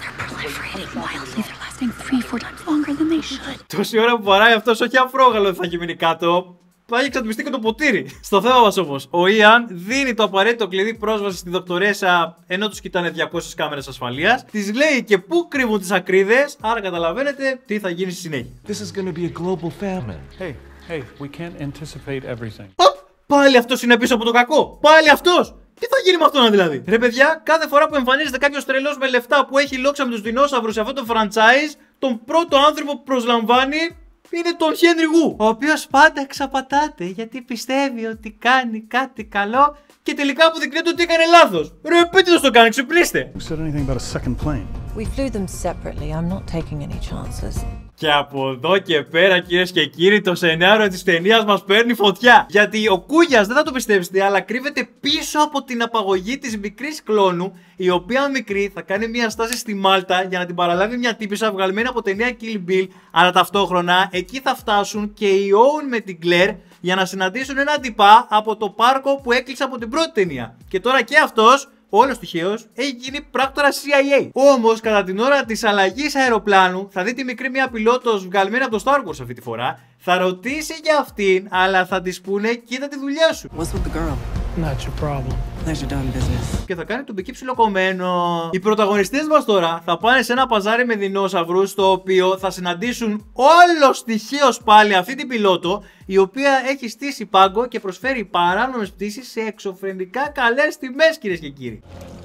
Τόση ώρα που βαράει αυτός, όχι αφρόγαλο δεν θα έχει μείνει κάτω. Θα έχει εξατμιστεί και το ποτήρι. Στο θέμα μας όμως, ο Ιαν δίνει το απαραίτητο κλειδί πρόσβαση στη δοκτορέσα ενώ τους κοιτάνε διακόσιες κάμερες ασφαλείας. Της λέει και πού κρύβουν τις ακρίδες, άρα καταλαβαίνετε τι θα γίνει στη συνέχεια. This is gonna be a global famine. Hey, hey, we can't anticipate everything. Οπ, πάλι αυτός είναι πίσω από το κακό. Πάλι αυτός. Τι θα γίνει με αυτόν δηλαδή? Ρε παιδιά, κάθε φορά που εμφανίζεται κάποιος τρελός με λεφτά που έχει λόξα με τους δεινόσαυρους σε αυτό το franchise, τον πρώτο άνθρωπο που προσλαμβάνει είναι τον Χένρι Γου, ο οποίος πάντα εξαπατάται γιατί πιστεύει ότι κάνει κάτι καλό και τελικά αποδεικνύεται ότι έκανε λάθος. Ρε, επίτηδες το κάνει, ξυπνήστε. Who said anything about a second plane? We flew them separately. I'm not taking any chances. Και από εδώ και πέρα, κυρίες και κύριοι, το σενάριο της ταινίας μας παίρνει φωτιά. Γιατί ο Κούγιας, δεν θα το πιστέψετε, αλλά κρύβεται πίσω από την απαγωγή της μικρής κλόνου, η οποία μικρή θα κάνει μια στάση στη Μάλτα για να την παραλάβει μια τύπισσα βγαλμένη από ταινία Kill Bill, αλλά ταυτόχρονα εκεί θα φτάσουν και οι Owen με την Claire για να συναντήσουν έναν τυπά από το πάρκο που έκλεισε από την πρώτη ταινία. Και τώρα και αυτός, όλος τυχαίος, έχει γίνει πράκτορα σι άι έι. Όμως, κατά την ώρα της αλλαγής αεροπλάνου, θα δει τη μικρή μια πιλότος βγαλμένη από το Star Wars αυτή τη φορά. Θα ρωτήσει για αυτήν, αλλά θα της πούνε: κοίτα τη δουλειά σου. What's with the girl? Not your problem. There's your damn business. Και θα κάνει τον μπικί ψιλοκομμένο. Οι πρωταγωνιστές μας τώρα θα πάνε σε ένα παζάρι με δεινόσαυρους, στο οποίο θα συναντήσουν όλος τυχαίως πάλι αυτή την πιλότο, η οποία έχει στήσει πάγκο και προσφέρει παράνομες πτήσεις σε εξωφρενικά καλές τιμές, κυρίες και κύριοι.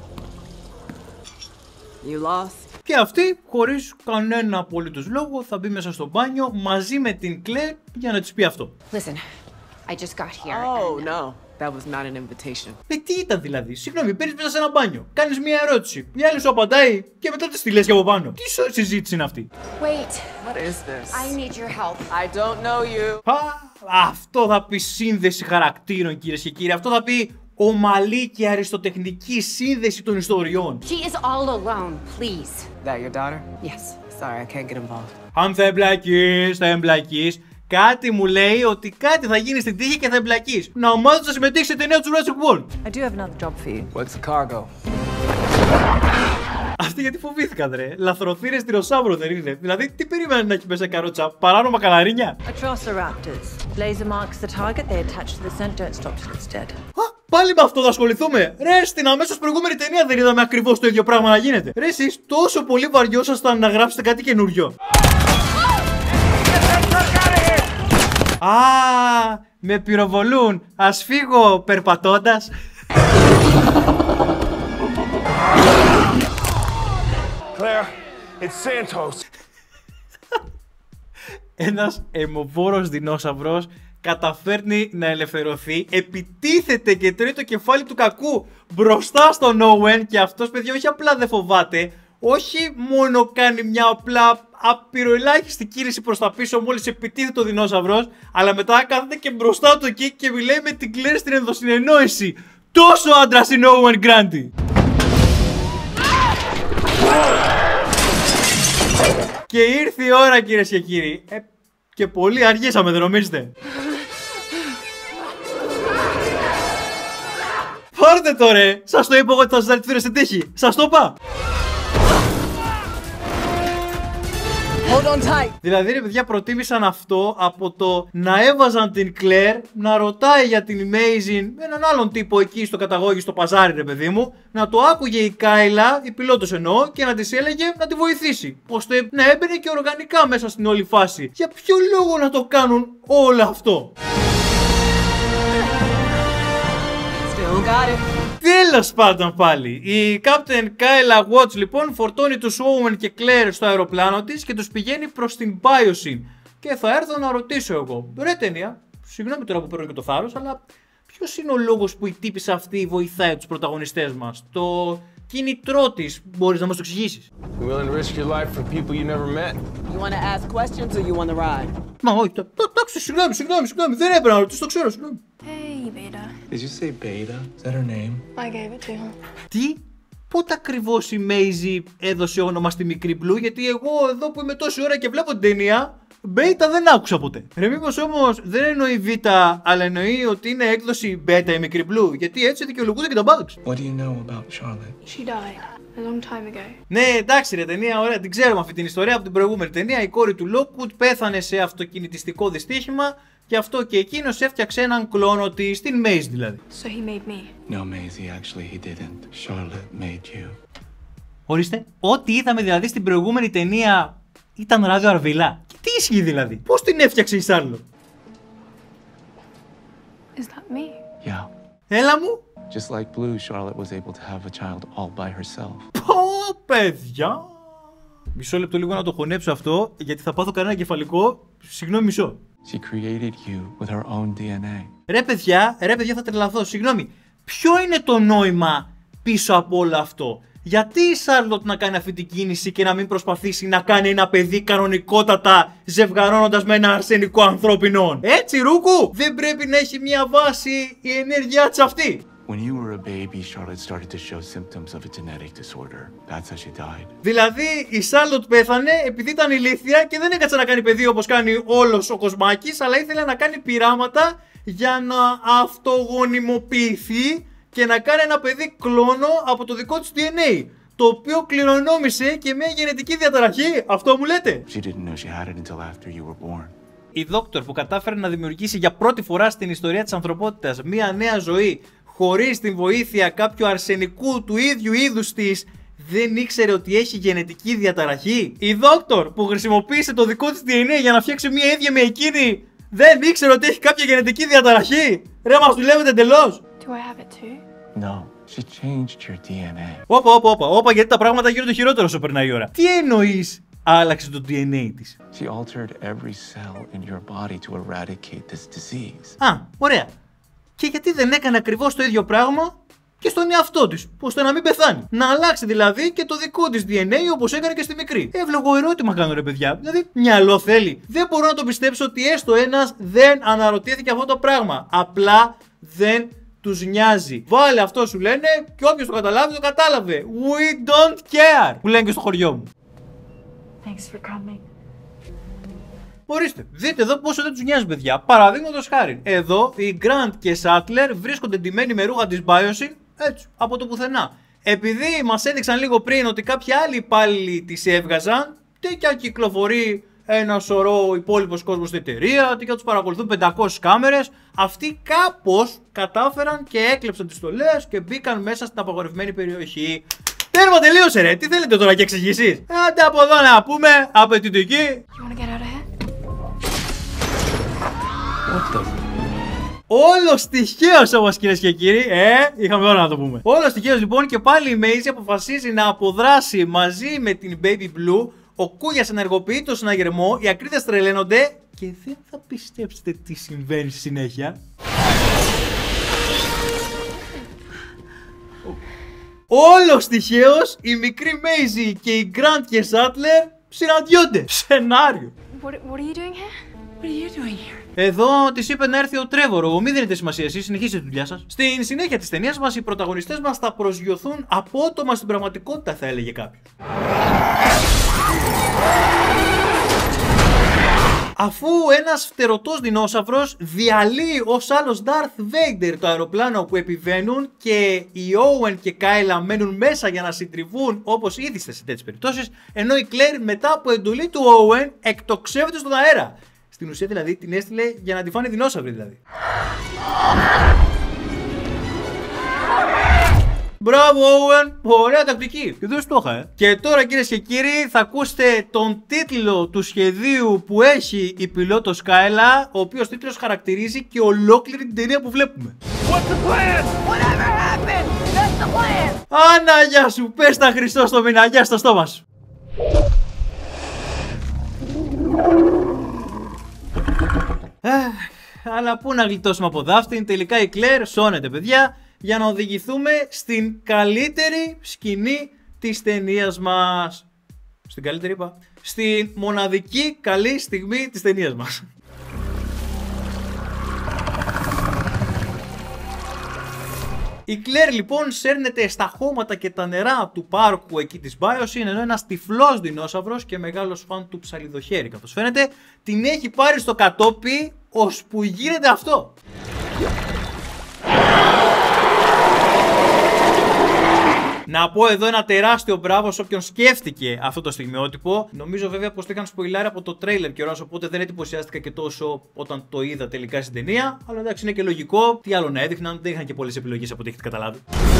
You lost. Και αυτή, χωρίς κανένα απολύτως λόγο, θα μπει μέσα στο μπάνιο μαζί με την Claire για να της πει αυτό. Listen, I just got here. Oh, and... no. That was not an invitation. Ε, τι ήταν δηλαδή? Συγγνώμη, παίρνεις μέσα σε ένα μπάνιο, κάνεις μία ερώτηση, η άλλη σου απαντάει και μετά τη λες και από πάνω. Τι συζήτηση είναι αυτή? Wait. What is this? I need your help. I don't know you. Α, αυτό θα πει σύνδεση χαρακτήρων, κυρίες και κύριοι. Αυτό θα πει ομαλή και αριστοτεχνική σύνδεση των ιστοριών. She is all alone, please. That your daughter? Yes. Sorry, I can't get involved. Αν θα εμπλακείς, θα εμπλακείς. Κάτι μου λέει ότι κάτι θα γίνει στην τύχη και θα εμπλακείς. Να μάθεις να συμμετέχεις σε ταινία του Jurassic World. I do have another job for you. What's the cargo? Αυτή γιατί φοβήθηκαν, ρε. Λαθροθύρες τυροσαύρο δεν είναι? Δηλαδή, τι περιμένουν να έχει μέσα καρότσα? Παράνομα καλαρίνια? Atrociraptors. Laser marks the target. They attach to the scent. Don't stop till it's dead. Πάλι με αυτό θα ασχοληθούμε. Ρε, στην αμέσως προηγούμενη ταινία δεν είδαμε ακριβώς το ίδιο πράγμα να γίνεται. Ρε, εσείς τόσο πολύ βαριόσασταν να γράψετε κάτι καινούριο. Α, με πυροβολούν. Ας φύγω περπατώντας. Claire, it's Santos. Ένας αιμοβόρος δεινόσαυρος καταφέρνει να ελευθερωθεί, επιτίθεται και τρώει το κεφάλι του κακού μπροστά στον Owen και αυτός, παιδιά, όχι απλά δεν φοβάται, όχι μόνο κάνει μια απλά απειροελάχιστη κίνηση προς τα πίσω μόλις επιτίθεται ο δεινόσαυρος, αλλά μετά κάθεται και μπροστά του εκεί και μιλάει με την Claire στην ενδοσυνεννόηση. Τόσο άντρας είναι ο Owen Grant. Και ήρθε η ώρα, κυρίες και κύριοι. Ε, και πολύ αργήσαμε, δεν νομίζετε? Πάρτε το ρε! Σας το είπα εγώ ότι θα σας αληθφύρω στην τύχη. Σας το είπα! Hold on tight. Δηλαδή, ρε παιδιά, προτίμησαν αυτό από το να έβαζαν την Claire να ρωτάει για την Amazing με έναν άλλον τύπο εκεί στο καταγόγι στο παζάρι, ρε παιδί μου, να το άκουγε η Κάιλα, η πιλότος εννοώ, και να της έλεγε να τη βοηθήσει, ώστε να έμπαινε και οργανικά μέσα στην όλη φάση. Για ποιο λόγο να το κάνουν όλο αυτό? Still got it. Τέλος πάντων πάλι. Η Captain Kyla Watts λοιπόν φορτώνει τους Owen και Claire στο αεροπλάνο της και τους πηγαίνει προς την Biosyn. Και θα έρθω να ρωτήσω εγώ. Ρε ταινία, συγγνώμη τώρα που παίρνω και το θάρρος, αλλά ποιος είναι ο λόγος που η τύπισσα αυτή βοηθάει τους πρωταγωνιστές μας? Το κίνητρό της, μπορείς να μας το εξηγήσεις? You willing to risk your life for people you never met? You want to ask questions or you want to ride? Μα όχι, εντάξει, συγγνώμη, συγγνώμη, συγγνώμη, δεν έπρεπε να ρωτήσω, το ξέρω, συγγνώμη. Hey, Beta. Did you say Beta? Is that her name? I gave it to him. Τι? Πότε ακριβώς η Maisie έδωσε όνομα στη μικρή Blue? Γιατί εγώ εδώ που είμαι τόση ώρα και βλέπω την ταινία, Beta δεν άκουσα ποτέ. Ρε μήπως όμως δεν εννοεί Β, αλλά εννοεί ότι είναι έκδοση Beta η μικρή Blue? Γιατί έτσι δικαιολογούνται και τα bugs. What do you know about Charlotte? She died a long time ago. Ναι, εντάξει ρε ταινία, ωραία, την ξέρουμε αυτή την ιστορία από την προηγούμενη ταινία. Η κόρη του Lockwood πέθανε σε αυτοκινητιστικό δυστύχημα. Γι' αυτό και εκείνος έφτιαξε έναν κλόνο της, την Maisie δηλαδή. So he made me. No, Maisie, actually he didn't. Charlotte made you. Ορίστε, ό,τι είδαμε δηλαδή στην προηγούμενη ταινία ήταν ράδιο αρβιλά. Και τι ισχύει δηλαδή? Πώς την έφτιαξε η Charlotte? Is that me? Yeah. Έλα μου. Just like Blue, Charlotte was able to have a child all by herself. Πω παιδιά. Μισό λεπτό λίγο να το χωνέψω αυτό, γιατί θα πάθω κανένα κεφαλικό. Συγγνώμη, μισό. She created you with her own ντι εν έι. Ρε παιδιά, ρε παιδιά θα τρελαθώ, συγγνώμη. Ποιο είναι το νόημα πίσω από όλο αυτό? Γιατί η Σάρλοτ να κάνει αυτή την κίνηση και να μην προσπαθήσει να κάνει ένα παιδί κανονικότατα ζευγαρώνοντας με ένα αρσενικό ανθρώπινο? Έτσι Ρούκου, δεν πρέπει να έχει μια βάση η ενέργειά της αυτή? When you were a baby, Charlotte started to show symptoms of a genetic disorder. That's how she died. Δηλαδή η Σάρλοτ πέθανε επειδή ήταν ηλίθια και δεν έκατσε να κάνει παιδί όπως κάνει όλος ο Κοσμάκης, αλλά ήθελε να κάνει πειράματα για να αυτογονιμοποιηθεί και να κάνει ένα παιδί κλόνο από το δικό της ντι εν έι, το οποίο κληρονόμησε και μια γενετική διαταραχή. Αυτό μου λέτε? She didn't know she had it until after you were born. Η Δόκτωρ που κατάφερε να δημιουργήσει για πρώτη φορά στην ιστορία της ανθρωπότητας μια νέα ζωή χωρίς την βοήθεια κάποιου αρσενικού του ίδιου είδους της, δεν ήξερε ότι έχει γενετική διαταραχή? Η Δόκτωρ που χρησιμοποίησε το δικό της ντι εν έι για να φτιάξει μια ίδια με εκείνη, δεν ήξερε ότι έχει κάποια γενετική διαταραχή? Ρε, μας δουλεύετε εντελώς. Do I have it too? No, she changed your ντι εν έι. Όπα, όπα, όπα, όπα, γιατί τα πράγματα γίνονται χειρότερο όσο περνάει η ώρα. Τι εννοείς άλλαξε το ντι εν έι της? She altered every cell in your body to eradicate this disease. Α, ωραία. Και γιατί δεν έκανε ακριβώς το ίδιο πράγμα και στον εαυτό της, ώστε να μην πεθάνει? Να αλλάξει δηλαδή και το δικό της ντι εν έι όπως έκανε και στη μικρή. Εύλογο ερώτημα κάνω ρε παιδιά. Δηλαδή, μυαλό θέλει. Δεν μπορώ να το πιστέψω ότι έστω ένας δεν αναρωτήθηκε αυτό το πράγμα. Απλά δεν τους νοιάζει. Βάλε αυτό σου λένε και όποιος το καταλάβει το κατάλαβε. We don't care, που λένε και στο χωριό μου. Thanks for coming. Ορίστε, δείτε εδώ πόσο δεν τους νοιάζει παιδιά. Παραδείγματος χάρη, εδώ οι Grant και Sattler βρίσκονται ντυμένοι με ρούχα της Biosyn, έτσι, από το πουθενά. Επειδή μας έδειξαν λίγο πριν ότι κάποιοι άλλοι υπάλληλοι τις έβγαζαν, τι και αν κυκλοφορεί ένα σωρό υπόλοιπος κόσμος στην εταιρεία, τι και αν τους παρακολουθούν πεντακόσιες κάμερες, αυτοί κάπως κατάφεραν και έκλεψαν τις στολές και μπήκαν μέσα στην απαγορευμένη περιοχή. Τέρμα, τελείωσε ρε, τι θέλετε τώρα και εξηγήσεις? Άντε από εδώ να πούμε, απαιτητική. What the... Όλος τυχαίος όμως κυρίες και κύριοι, ε, είχαμε ώρα να το πούμε. Όλος τυχαίος λοιπόν και πάλι η Maisie αποφασίζει να αποδράσει μαζί με την Baby Blue. Ο Κούγιας ενεργοποιεί το συναγερμό, οι ακρίδες τρελαίνονται και δεν θα πιστέψετε τι συμβαίνει στη συνέχεια. Όλος τυχαίος η μικρή Maisie και η Grant και Sattler συναντιόνται. Σενάριο. What, what are you doing here? What are you doing here? Εδώ της είπε να έρθει ο Τρέβορο. Μην δίνετε σημασία, εσείς συνεχίστε τη δουλειά σας. Στην συνέχεια της ταινίας μας, οι πρωταγωνιστές μας θα προσγειωθούν απότομα στην πραγματικότητα, θα έλεγε κάποιος. Αφού ένας φτερωτός δεινόσαυρος διαλύει ως άλλος Darth Vader το αεροπλάνο που επιβαίνουν και οι Owen και Kyla μένουν μέσα για να συντριβούν όπως ήδη σε τέτοιες περιπτώσεις, ενώ η Claire μετά από εντολή του Owen εκτοξεύεται στον αέρα. Στην ουσία δηλαδή την έστειλε για να τη φάνε δεινόσαυροι δηλαδή. Μπράβο Owen, ωραία τακτική. Και δεν στο είχα, ε. Και τώρα κυρίες και κύριοι θα ακούσετε τον τίτλο του σχεδίου που έχει η πιλότος Kyla, ο οποίος τίτλος χαρακτηρίζει και ολόκληρη την ταινία που βλέπουμε. What's the plan? Whatever happened, that's the plan. Ανάγια σου, πες τα Χριστό στο μηναγιά στο στόμα σου. Αλλά πού να γλιτώσουμε από δάφτην, τελικά η Κλέρ σώνεται παιδιά για να οδηγηθούμε στην καλύτερη σκηνή της ταινίας μας. Στην καλύτερη είπα, στην μοναδική καλή στιγμή της ταινίας μας. Η Κλέρ λοιπόν σέρνεται στα χώματα και τα νερά του πάρκου εκεί της Biosyn, ενώ ένας τυφλός δεινόσαυρος και μεγάλος φαν του ψαλιδοχέρι, καθώς φαίνεται, την έχει πάρει στο κατόπι ώσπου γίνεται αυτό. Να πω εδώ ένα τεράστιο μπράβο σε όποιον σκέφτηκε αυτό το στιγμιότυπο. Νομίζω βέβαια πως το είχαν σποιλάρει από το τρέιλερ κιόλας, οπότε δεν εντυπωσιάστηκα και τόσο όταν το είδα τελικά στην ταινία. Αλλά εντάξει, είναι και λογικό. Τι άλλο να έδειχναν, δεν είχαν και πολλές επιλογές από ό,τι έχετε καταλάβει.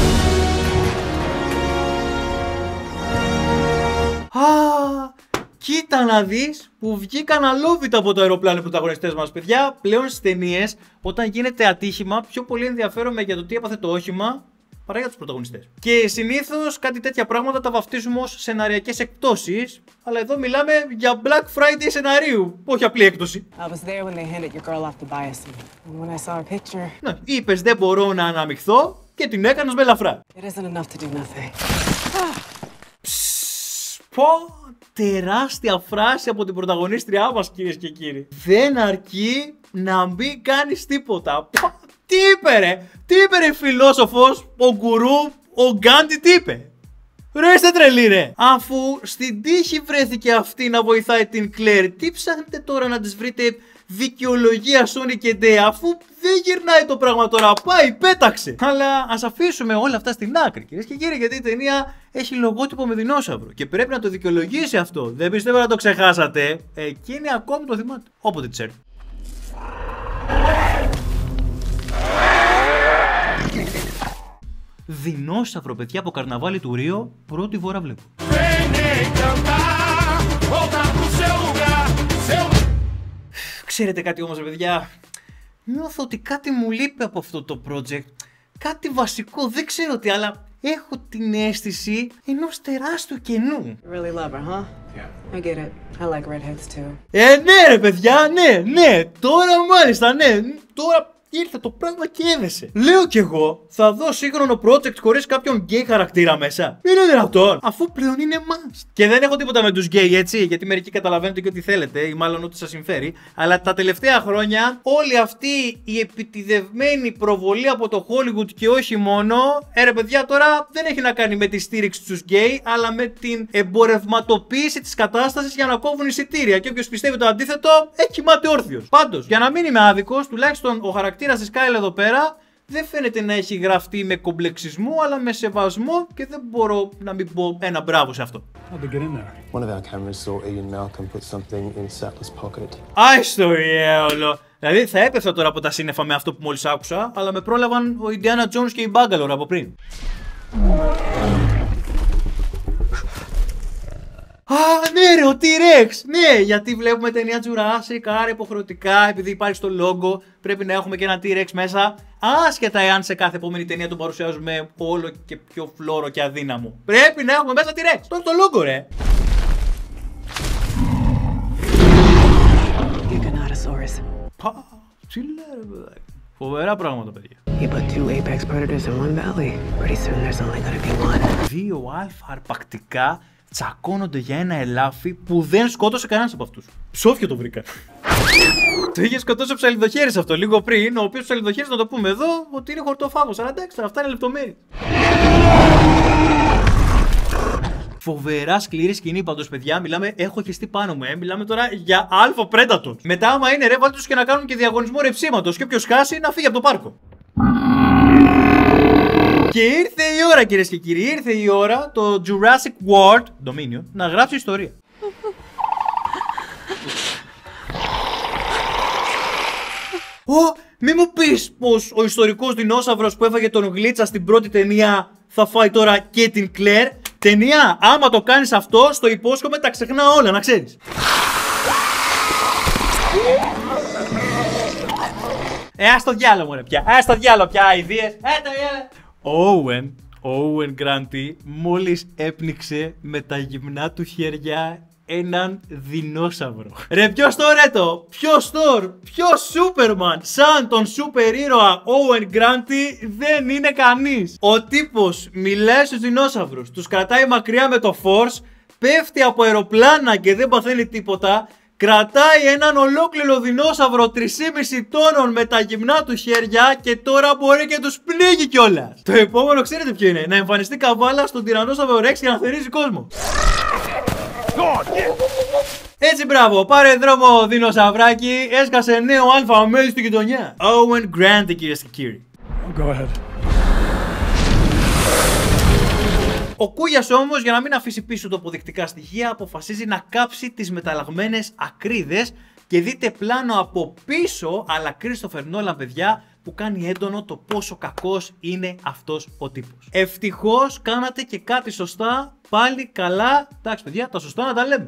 Α, κοίτα να δεις που βγήκαν αλόβητα από το αεροπλάνο οι πρωταγωνιστές μας, παιδιά. Πλέον στις ταινίες, όταν γίνεται ατύχημα, πιο πολύ ενδιαφέρομαι για το τι έπαθε το όχημα παρά για τους πρωταγωνιστές. Και συνήθως κάτι τέτοια πράγματα τα βαφτίζουμε ως σεναριακές εκπτώσεις, αλλά εδώ μιλάμε για Black Friday σεναρίου, όχι απλή έκπτωση. I was there when they handed your girl off to Biosyn. And when I saw her picture... Ναι, είπες δεν μπορώ να αναμειχθώ και την έκανες με ελαφρά. It isn't enough to do nothing. Πω, τεράστια φράση από την πρωταγωνίστριά μας, κυρίες και κύριοι. Δεν αρκεί να μην κάνεις τίποτα. Τι είπε ρε, τι είπε ρε φιλόσοφος, ο γκουρού, ο Γκάντι, τι είπε. Ρε είστε τρελοί ρε. Αφού στην τύχη βρέθηκε αυτή να βοηθάει την Κλέρ, τι ψάχνετε τώρα να της βρείτε δικαιολογία Sony και Ντέ, αφού δεν γυρνάει το πράγμα τώρα, πάει, πέταξε. Αλλά ας αφήσουμε όλα αυτά στην άκρη, κυρίες και κύριοι, γιατί η ταινία έχει λογότυπο με δεινόσαυρο και πρέπει να το δικαιολογήσει αυτό. Δεν πιστεύω να το ξεχάσατε, εκείνη ακόμη το θυμάται, όποτε της έρθει. Δεινόσαυρο, παιδιά, από καρναβάλι του Ρίο, πρώτη φορά βλέπω. Ξέρετε κάτι όμως, παιδιά, νιώθω ότι κάτι μου λείπει από αυτό το project. Κάτι βασικό, δεν ξέρω τι, αλλά έχω την αίσθηση ενός τεράστιου κενού. Really love her, huh? Yeah. I get it. I like redheads too. Ε, ναι ρε παιδιά, ναι, ναι, τώρα μάλιστα, ναι, τώρα ήρθε το πράγμα και έδεσε. Λέω κι εγώ, θα δω σύγχρονο project χωρίς κάποιον γκέι χαρακτήρα μέσα. Είναι δυνατόν, αφού πλέον είναι must. Και δεν έχω τίποτα με τους γκέι, έτσι, γιατί μερικοί καταλαβαίνετε και ό,τι θέλετε, ή μάλλον ό,τι σας συμφέρει. Αλλά τα τελευταία χρόνια, όλη αυτή η επιτηδευμένη προβολή από το Hollywood και όχι μόνο, ε ρε παιδιά, τώρα δεν έχει να κάνει με τη στήριξη στους γκέι, αλλά με την εμπορευματοποίηση της κατάστασης για να κόβουν εισιτήρια. Και όποιος πιστεύει το αντίθετο, έχει κοιμάται όρθιος. Πάντως, για να μην είμαι άδικος, τουλάχιστον ο χαρακτήρας της Kyle εδώ πέρα δεν φαίνεται να έχει γραφτεί με κομπλεξισμό, αλλά με σεβασμό και δεν μπορώ να μην πω ένα μπράβο σε αυτό. One of our cameras saw Ian Malcolm put something in Sattler's pocket. Άιστο όλο. Δηλαδή θα έπεφτα τώρα από τα σύννεφα με αυτό που μόλις άκουσα, αλλά με πρόλαβαν ο Indiana Jones και η Bangalore από πριν. Α, ναι ρε, ο T-Rex! Ναι, γιατί βλέπουμε ταινία Jurassic, άρα υποχρεωτικά, επειδή υπάρχει στο logo, πρέπει να έχουμε και ένα T-Rex μέσα. Άσχετα εάν σε κάθε επόμενη ταινία τον παρουσιάζουμε όλο και πιο φλόρο και αδύναμο. Πρέπει να έχουμε μέσα T-Rex! Τώρα το logo, ρε! Giganotosaurus. Πα, τι λέει, παιδάκι. Φοβερά πράγματα, παιδιά. You put two apex predators in one valley. Pretty soon there's only gonna be one. Δύο αλφα αρπακτικά τσακώνονται για ένα ελάφι που δεν σκότωσε κανένας από αυτούς. Ψόφιο το βρήκα. Το είχε σκοτώσει ο ψαλιδοχέρης αυτό λίγο πριν, ο οποίος ψαλιδοχέρης, να το πούμε εδώ, ότι είναι χορτοφάγος. Αλλά εντάξει, αυτά είναι λεπτομέρειες. Φοβερά σκληρή σκηνή πάντως, παιδιά. Μιλάμε, έχω χεστεί πάνω μου, ε. Μιλάμε τώρα για αλφα predator. Μετά, άμα είναι ρε, βάλτε τους και να κάνουν και διαγωνισμό ρεψίματος. Και όποιος χάσει να φύγει από το πάρκο. Και ήρθε η ώρα, κυρίες και κύριοι, ήρθε η ώρα το Jurassic World Dominion να γράψει ιστορία. Ω, μη μου πεις πως ο ιστορικός δεινόσαυρος που έφαγε τον Γλίτσα στην πρώτη ταινία θα φάει τώρα και την Κλέρ. Ταινία, άμα το κάνεις αυτό, στο υπόσχομαι τα ξεχνά όλα, να ξέρεις. Ε, ας το διάλογο ρε πια. Ας το διάλογο πια, ιδίες. Ε, το διάλογο. Owen, Owen Grant μόλις έπνιξε με τα γυμνά του χέρια έναν δεινόσαυρο. Ρε ποιος το ρε το, ποιος Thor, ποιος Superman, σαν τον σούπερ ήρωα Owen Grant δεν είναι κανείς. Ο τύπος μιλάει στους δεινόσαυρους, τους κρατάει μακριά με το Force, πέφτει από αεροπλάνα και δεν παθαίνει τίποτα, κρατάει έναν ολόκληρο δεινόσαυρο τρία κόμμα πέντε τόνων με τα γυμνά του χέρια και τώρα μπορεί και τους πνίγει κιόλας. Το επόμενο ξέρετε ποιο είναι, να εμφανιστεί καβάλα στον τυραννόσαυρο Rex για να θερίζει κόσμο. Έτσι μπράβο, πάρε δρόμο δεινοσαυράκι, έσκασε νέο αλφα μέλη στη γειτονιά. Owen Grant, κυρίες και κύριοι. Go ahead. Ο Κούγιας όμως, για να μην αφήσει πίσω το αποδεικτικά στοιχεία, αποφασίζει να κάψει τις μεταλλαγμένες ακρίδες και δείτε πλάνο από πίσω, αλλά Christopher Nolan, παιδιά, που κάνει έντονο το πόσο κακός είναι αυτός ο τύπος. Ευτυχώς κάνατε και κάτι σωστά, πάλι καλά. Εντάξει παιδιά, τα σωστά να τα λέμε.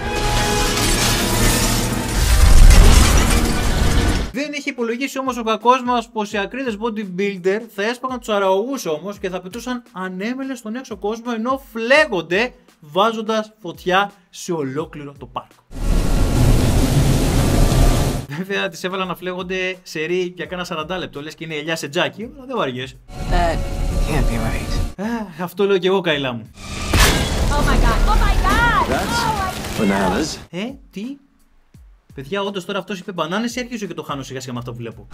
Δεν είχε υπολογίσει όμως ο κακός μας πως οι ακρίδες bodybuilder θα έσπαγαν τους αραγωγούς όμως και θα πετούσαν ανέμελες στον έξω κόσμο ενώ φλέγονται βάζοντας φωτιά σε ολόκληρο το πάρκο. Βέβαια τις έβαλαν να φλέγονται σε ρί για κάνα σαράντα λεπτό, λες και είναι ελιά σε τζάκι, αλλά δεν βαριέσαι. That can't be right. Α, αυτό λέω και εγώ, καηλά μου. Oh my god, oh my god! That's bananas. Ε, τι? Παιδιά, όντως τώρα αυτός είπε μπανάνες ή έρχεσαι και το χάνω σιγά σιγά με αυτό που βλέπω.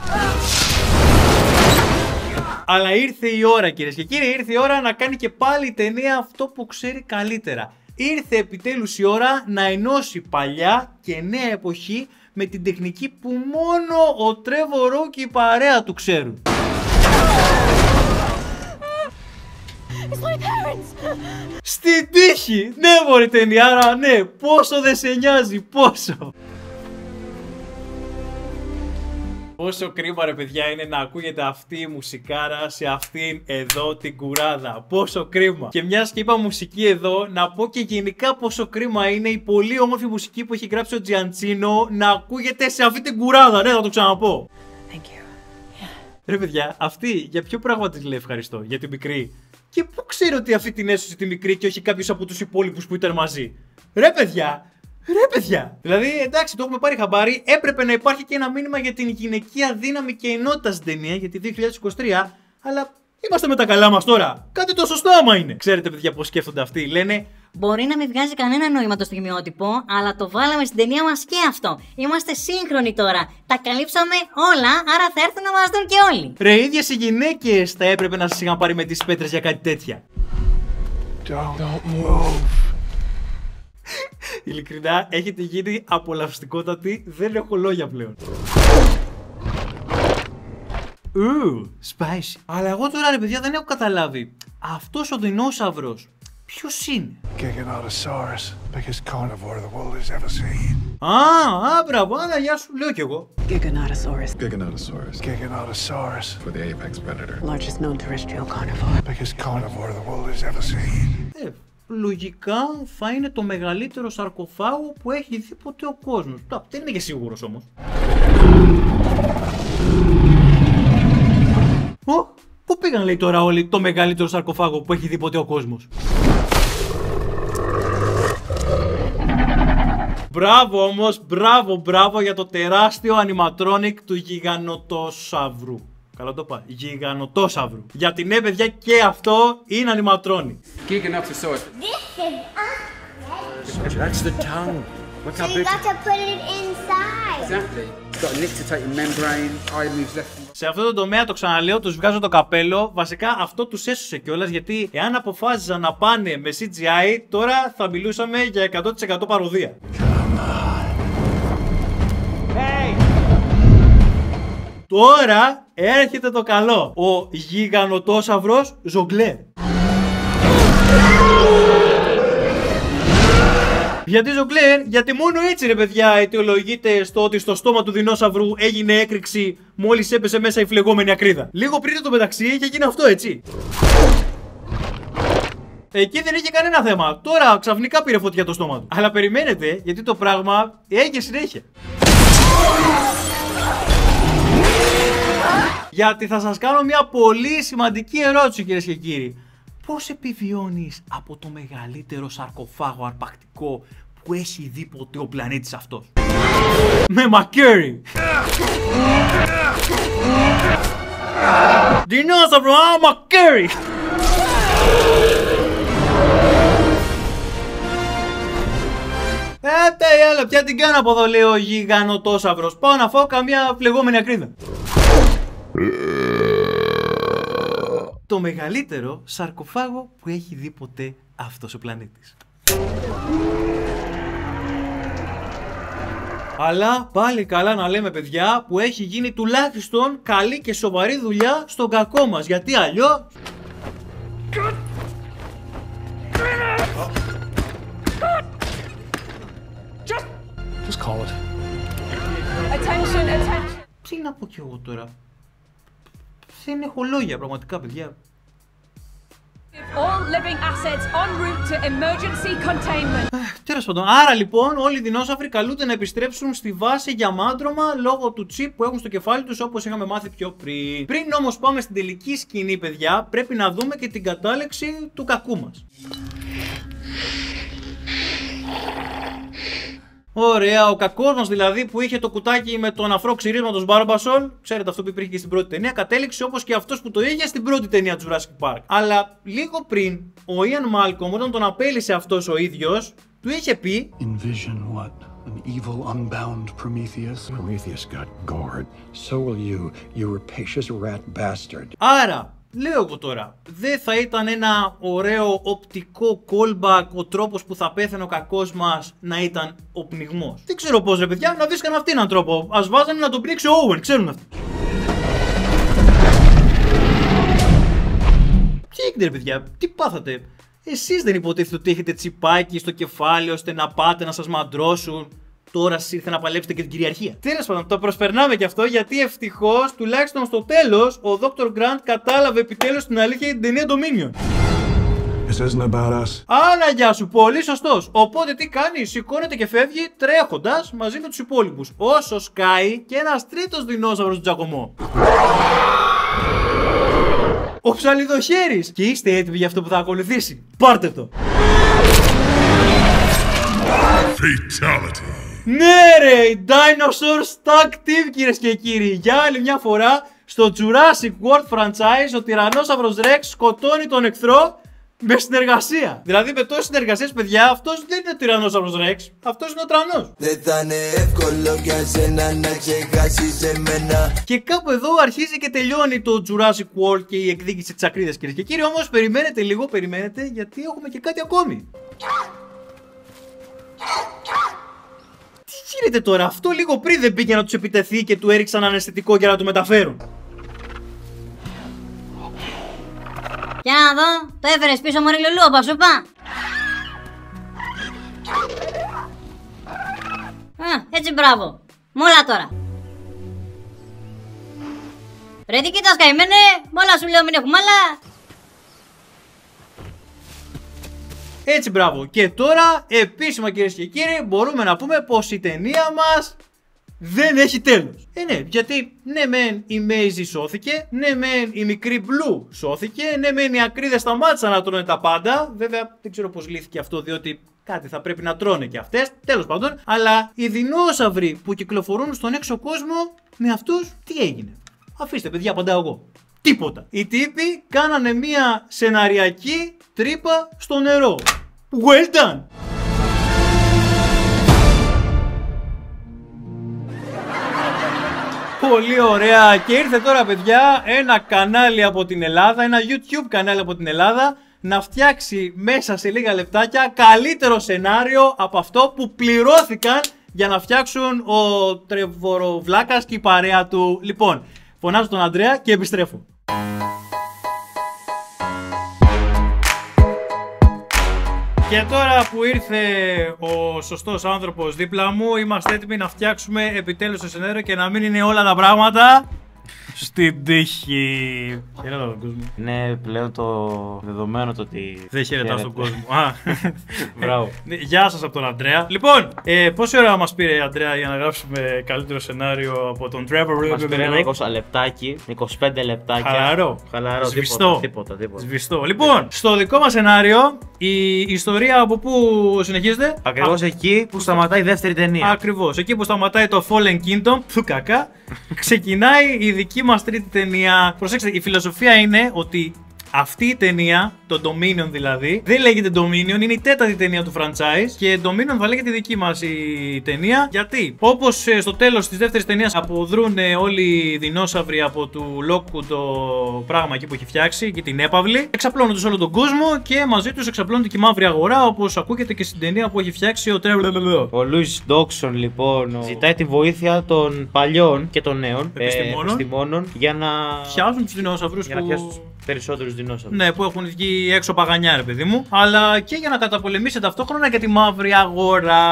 Αλλά ήρθε η ώρα, κυρίες και κύριοι, ήρθε η ώρα να κάνει και πάλι η ταινία αυτό που ξέρει καλύτερα. Ήρθε επιτέλους η ώρα να ενώσει παλιά και νέα εποχή με την τεχνική που μόνο ο Τρέβορ και η παρέα του ξέρουν. Στην τύχη! Ναι, μωρή ταινιάρα, ναι! Πόσο δεν σε νοιάζει, πόσο! Πόσο κρίμα ρε παιδιά είναι να ακούγεται αυτή η μουσικάρα σε αυτήν εδώ την κουράδα. Πόσο κρίμα. Και μιας και είπα μουσική εδώ, να πω και γενικά πόσο κρίμα είναι η πολύ όμορφη μουσική που έχει γράψει ο Τζιαντσίνο να ακούγεται σε αυτή την κουράδα. Ναι, θα το ξαναπώ. Thank you. Yeah. Ρε παιδιά, αυτή για ποιο πράγμα της λέει ευχαριστώ, για την μικρή? Και πού ξέρω ότι αυτή την έσωσε τη μικρή και όχι κάποιος από τους υπόλοιπους που ήταν μαζί? Ρε παιδιά! Ρε παιδιά! Δηλαδή, εντάξει, το έχουμε πάρει χαμπάρι. Έπρεπε να υπάρχει και ένα μήνυμα για την γυναικεία δύναμη και ενότητα στην ταινία για τη δύο χιλιάδες είκοσι τρία, αλλά είμαστε με τα καλά μας τώρα. Κάτι το σωστό άμα είναι. Ξέρετε, παιδιά, πώς σκέφτονται αυτοί? Λένε, μπορεί να μην βγάζει κανένα νόημα το στιγμιότυπο, αλλά το βάλαμε στην ταινία μας και αυτό. Είμαστε σύγχρονοι τώρα. Τα καλύψαμε όλα, άρα θα έρθουν να μας δουν και όλοι. Ρε, ίδιες οι γυναίκες θα έπρεπε να σας είχαν πάρει με τις πέτρες για κάτι τέτοια. Don't move. Ειλικρινά, έχετε γίνει απολαυστικότατοι, δεν έχω λόγια πλέον. Ου, spicy. Αλλά εγώ τώρα ρε παιδιά δεν έχω καταλάβει. Αυτός ο δεινόσαυρος ποιος είναι? Giganotosaurus, biggest carnivore the world has ever seen. Α, α, μπράβο, άρα γεια σου, λέω κι εγώ. Giganotosaurus. Giganotosaurus. Giganotosaurus. For the apex predator. Largest known terrestrial carnivore. Biggest carnivore the world has ever seen. Ε, λογικά θα είναι το μεγαλύτερο σαρκοφάγο που έχει δει ποτέ ο κόσμος. Τώρα, δεν είμαι και σίγουρος όμως. Ω, πού πήγαν λέει τώρα όλοι το μεγαλύτερο σαρκοφάγο που έχει δει ποτέ ο κόσμος? Μπράβο όμως, μπράβο, μπράβο για το τεράστιο animatronic του γιγανοτόσαυρου. Καλά το είπα, γιγανοτόσαυρου. Γιατί ναι παιδιά και αυτό είναι animatronic. Giganotosaurus. That's the tongue. Look how So you big. got to put it inside. Exactly. It's got a nictitating membrane. Eye moves left and right. Σε αυτό το τομέα το ξαναλέω, τους βγάζω το καπέλο. Βασικά αυτό τους έσωσε κιόλας, γιατί εάν αποφάσιζαν να πάνε με σι τζι άι, τώρα θα μιλούσαμε για εκατό τοις εκατό παροδία. Hey! Τώρα έρχεται το καλό. Ο γιγανοτόσαυρος ζογκλέρ. Γιατί ζογκλέρ? Γιατί μόνο έτσι ρε παιδιά αιτιολογείται στο ότι στο στόμα του δεινόσαυρου έγινε έκρηξη μόλις έπεσε μέσα η φλεγόμενη ακρίδα. Λίγο πριν το μεταξύ είχε γίνει αυτό, έτσι. Εκεί δεν είχε κανένα θέμα. Τώρα ξαφνικά πήρε φωτιά το στόμα του. Αλλά περιμένετε, γιατί το πράγμα έγινε συνέχεια. Γιατί θα σας κάνω μια πολύ σημαντική ερώτηση, κυρίες και κύριοι. Πώς επιβιώνεις από το μεγαλύτερο σαρκοφάγο αρπακτικό που έχει δει ποτέ ο πλανήτης αυτός? Με μακέρι! Δεινόσαυρο, α, μακέρι! Έτε η άλλα, πια την κάνω από εδώ, λέει ο γιγανοτόσαυρος. Πάω να φάω καμία φλεγόμενη ακρίδα. Το μεγαλύτερο σαρκοφάγο που έχει δει ποτέ αυτός ο πλανήτης. Αλλά πάλι καλά να λέμε, παιδιά, που έχει γίνει τουλάχιστον καλή και σοβαρή δουλειά στον κακό μας. Γιατί αλλιώς... Just call it. Attention, attention. Τι να πω κι εγώ τώρα. Δεν έχω λόγια πραγματικά, παιδιά. All living assets en route to emergency containment. Τέλος πάντων, άρα λοιπόν όλοι οι δεινόσαυροι καλούνται να επιστρέψουν στη βάση για μάντρωμα λόγω του τσιπ που έχουν στο κεφάλι τους, όπως είχαμε μάθει πιο πριν. Πριν όμως πάμε στην τελική σκηνή, παιδιά, πρέπει να δούμε και την κατάληξη του κακού μας. Ωραία, ο κακός μας δηλαδή που είχε το κουτάκι με τον αφρό ξυρίσματος Μπάρμπασολ, ξέρετε αυτό που υπήρχε και στην πρώτη ταινία, κατέληξε όπως και αυτός που το είχε στην πρώτη ταινία του Jurassic Park. Αλλά λίγο πριν, ο Ian Malcolm, όταν τον απέλησε αυτός ο ίδιος, του είχε πει Envision what? An evil, unbound Prometheus? Prometheus got gored. So will you, you rapacious rat bastard. Άρα, λέω εγώ τώρα, δεν θα ήταν ένα ωραίο οπτικό callback ο τρόπος που θα πέθανε ο κακός μας να ήταν ο πνιγμός? Δεν ξέρω πώς, ρε παιδιά, να βρίσκαν αυτοί έναν τρόπο. Ας βάζανε να τον πνίξει ο Owen, ξέρουν αυτοί. Τι έγινε, ρε παιδιά, τι πάθατε? Εσείς δεν υποτίθετε ότι έχετε τσιπάκι στο κεφάλι ώστε να πάτε να σας μαντρώσουν? Τώρα σας ήρθε να παλέψετε και την κυριαρχία. Τέλος πάντων, το προσπερνάμε κι αυτό γιατί ευτυχώς, τουλάχιστον στο τέλος, ο Δόκτωρ Grant κατάλαβε επιτέλους την αλήθεια για την ταινία Dominion. This isn't about us. Άνα, γεια σου, πολύ σωστός. Οπότε τι κάνει? Σηκώνεται και φεύγει τρέχοντας μαζί με τους υπόλοιπους. Όσο σκάει και ένας τρίτος δεινόσαυρος του Τζακωμό. Ο Ψαλιδοχέρης. Και είστε έτοιμοι για αυτό που θα ακολουθήσει? Πάρτε το. Fatality. Ναι ρε, οι Dinosaurs Tag Team, κυρίες και κύριοι. Για άλλη μια φορά στο Jurassic World franchise ο τυραννόσαυρος Rex σκοτώνει τον εχθρό με συνεργασία. Δηλαδή με τόσες συνεργασίες, παιδιά, αυτός δεν είναι ο τυραννόσαυρος Rex, αυτός είναι ο τρανός. Δεν θα είναι εύκολο για σένα να ξεχάσεις εμένα. Και κάπου εδώ αρχίζει και τελειώνει το Jurassic World και η εκδίκηση της ακρίδας, κυρίες και κύριοι. Όμως περιμένετε λίγο, περιμένετε, γιατί έχουμε και κάτι ακόμη. Τι γίνεται τώρα? Αυτό λίγο πριν δεν πήγε να τους επιτεθεί και του έριξαν αναισθητικό για να του μεταφέρουν? Για να δω, το έφερες πίσω μωρή Λουλού, ο Πασούπα. Α, έτσι μπράβο. Μόλα τώρα. Ρε τι κοίτας καημένε, μόλα σου λέω μην έχουμε άλλα. Έτσι μπράβο. Και τώρα επίσημα, κυρίες και κύριοι, μπορούμε να πούμε πως η ταινία μας δεν έχει τέλος. Ε ναι, γιατί ναι μεν η Maisie σώθηκε, ναι μεν η μικρή Blue σώθηκε, ναι μεν οι ακρίδες σταμάτησαν να τρώνε τα πάντα. Βέβαια δεν ξέρω πως λύθηκε αυτό, διότι κάτι θα πρέπει να τρώνε και αυτές, τέλος πάντων. Αλλά οι δεινόσαυροι που κυκλοφορούν στον έξω κόσμο, με αυτούς τι έγινε? Αφήστε παιδιά, απαντάω εγώ. Τίποτα. Οι τύποι κάνανε μια σεναριακή τρύπα στο νερό. Well done! Πολύ ωραία. Και ήρθε τώρα, παιδιά, ένα κανάλι από την Ελλάδα, ένα YouTube κανάλι από την Ελλάδα, να φτιάξει μέσα σε λίγα λεπτάκια καλύτερο σενάριο από αυτό που πληρώθηκαν για να φτιάξουν ο Τρεβοροβλάκας και η παρέα του. Λοιπόν, φωνάζω τον Ανδρέα και επιστρέφω. Και τώρα που ήρθε ο σωστός άνθρωπος δίπλα μου, είμαστε έτοιμοι να φτιάξουμε επιτέλους το σενάριο και να μην είναι όλα τα πράγματα Στην τύχη. Χαίρετα τον κόσμο. Είναι πλέον το δεδομένο το ότι. Δεν χαίρετα στον κόσμο. Α, μπράβο. Γεια σας από τον Αντρέα. Λοιπόν, ε, πόση ώρα μας πήρε η Αντρέα για να γράψουμε καλύτερο σενάριο από τον Trevor? Μας πήρε ένα είκοσι λεπτάκι, είκοσι πέντε λεπτάκια. Χαλαρό. Χαλαρό. Σβηστό. Τίποτα, τίποτα. Σβηστό. Λοιπόν, στο δικό μας σενάριο η ιστορία από πού συνεχίζεται? Ακριβώς εκεί που σταματάει η δεύτερη ταινία. Ακριβώς. Εκεί που σταματάει το Fallen Kingdom. Του κακά. Ξεκινάει η δική μας τρίτη ταινία. Προσέξτε, η φιλοσοφία είναι ότι αυτή η ταινία, το Dominion δηλαδή, δεν λέγεται Dominion, είναι η τέταρτη ταινία του franchise και Dominion θα λέγεται η δική μας η ταινία. Γιατί, όπως στο τέλος της δεύτερης ταινίας αποδρούν όλοι οι δεινόσαυροι από του Lockwood το πράγμα εκεί που έχει φτιάξει και την έπαυλη, εξαπλώνονται σε όλο τον κόσμο και μαζί τους εξαπλώνεται και η μαύρη αγορά, όπως ακούγεται και στην ταινία που έχει φτιάξει ο Trevor. Ο Louis Dawson λοιπόν ζητάει τη βοήθεια των παλιών και των νέων επιστημόνων, ε, επιστημόνων για να πιάσουν τους δεινόσαυρους που... περισσότερους δεινόσαυρους. Ναι, που έχουν βγει έξω παγανιά, ρε παιδί μου. Αλλά και για να καταπολεμήσει ταυτόχρονα και τη μαύρη αγορά.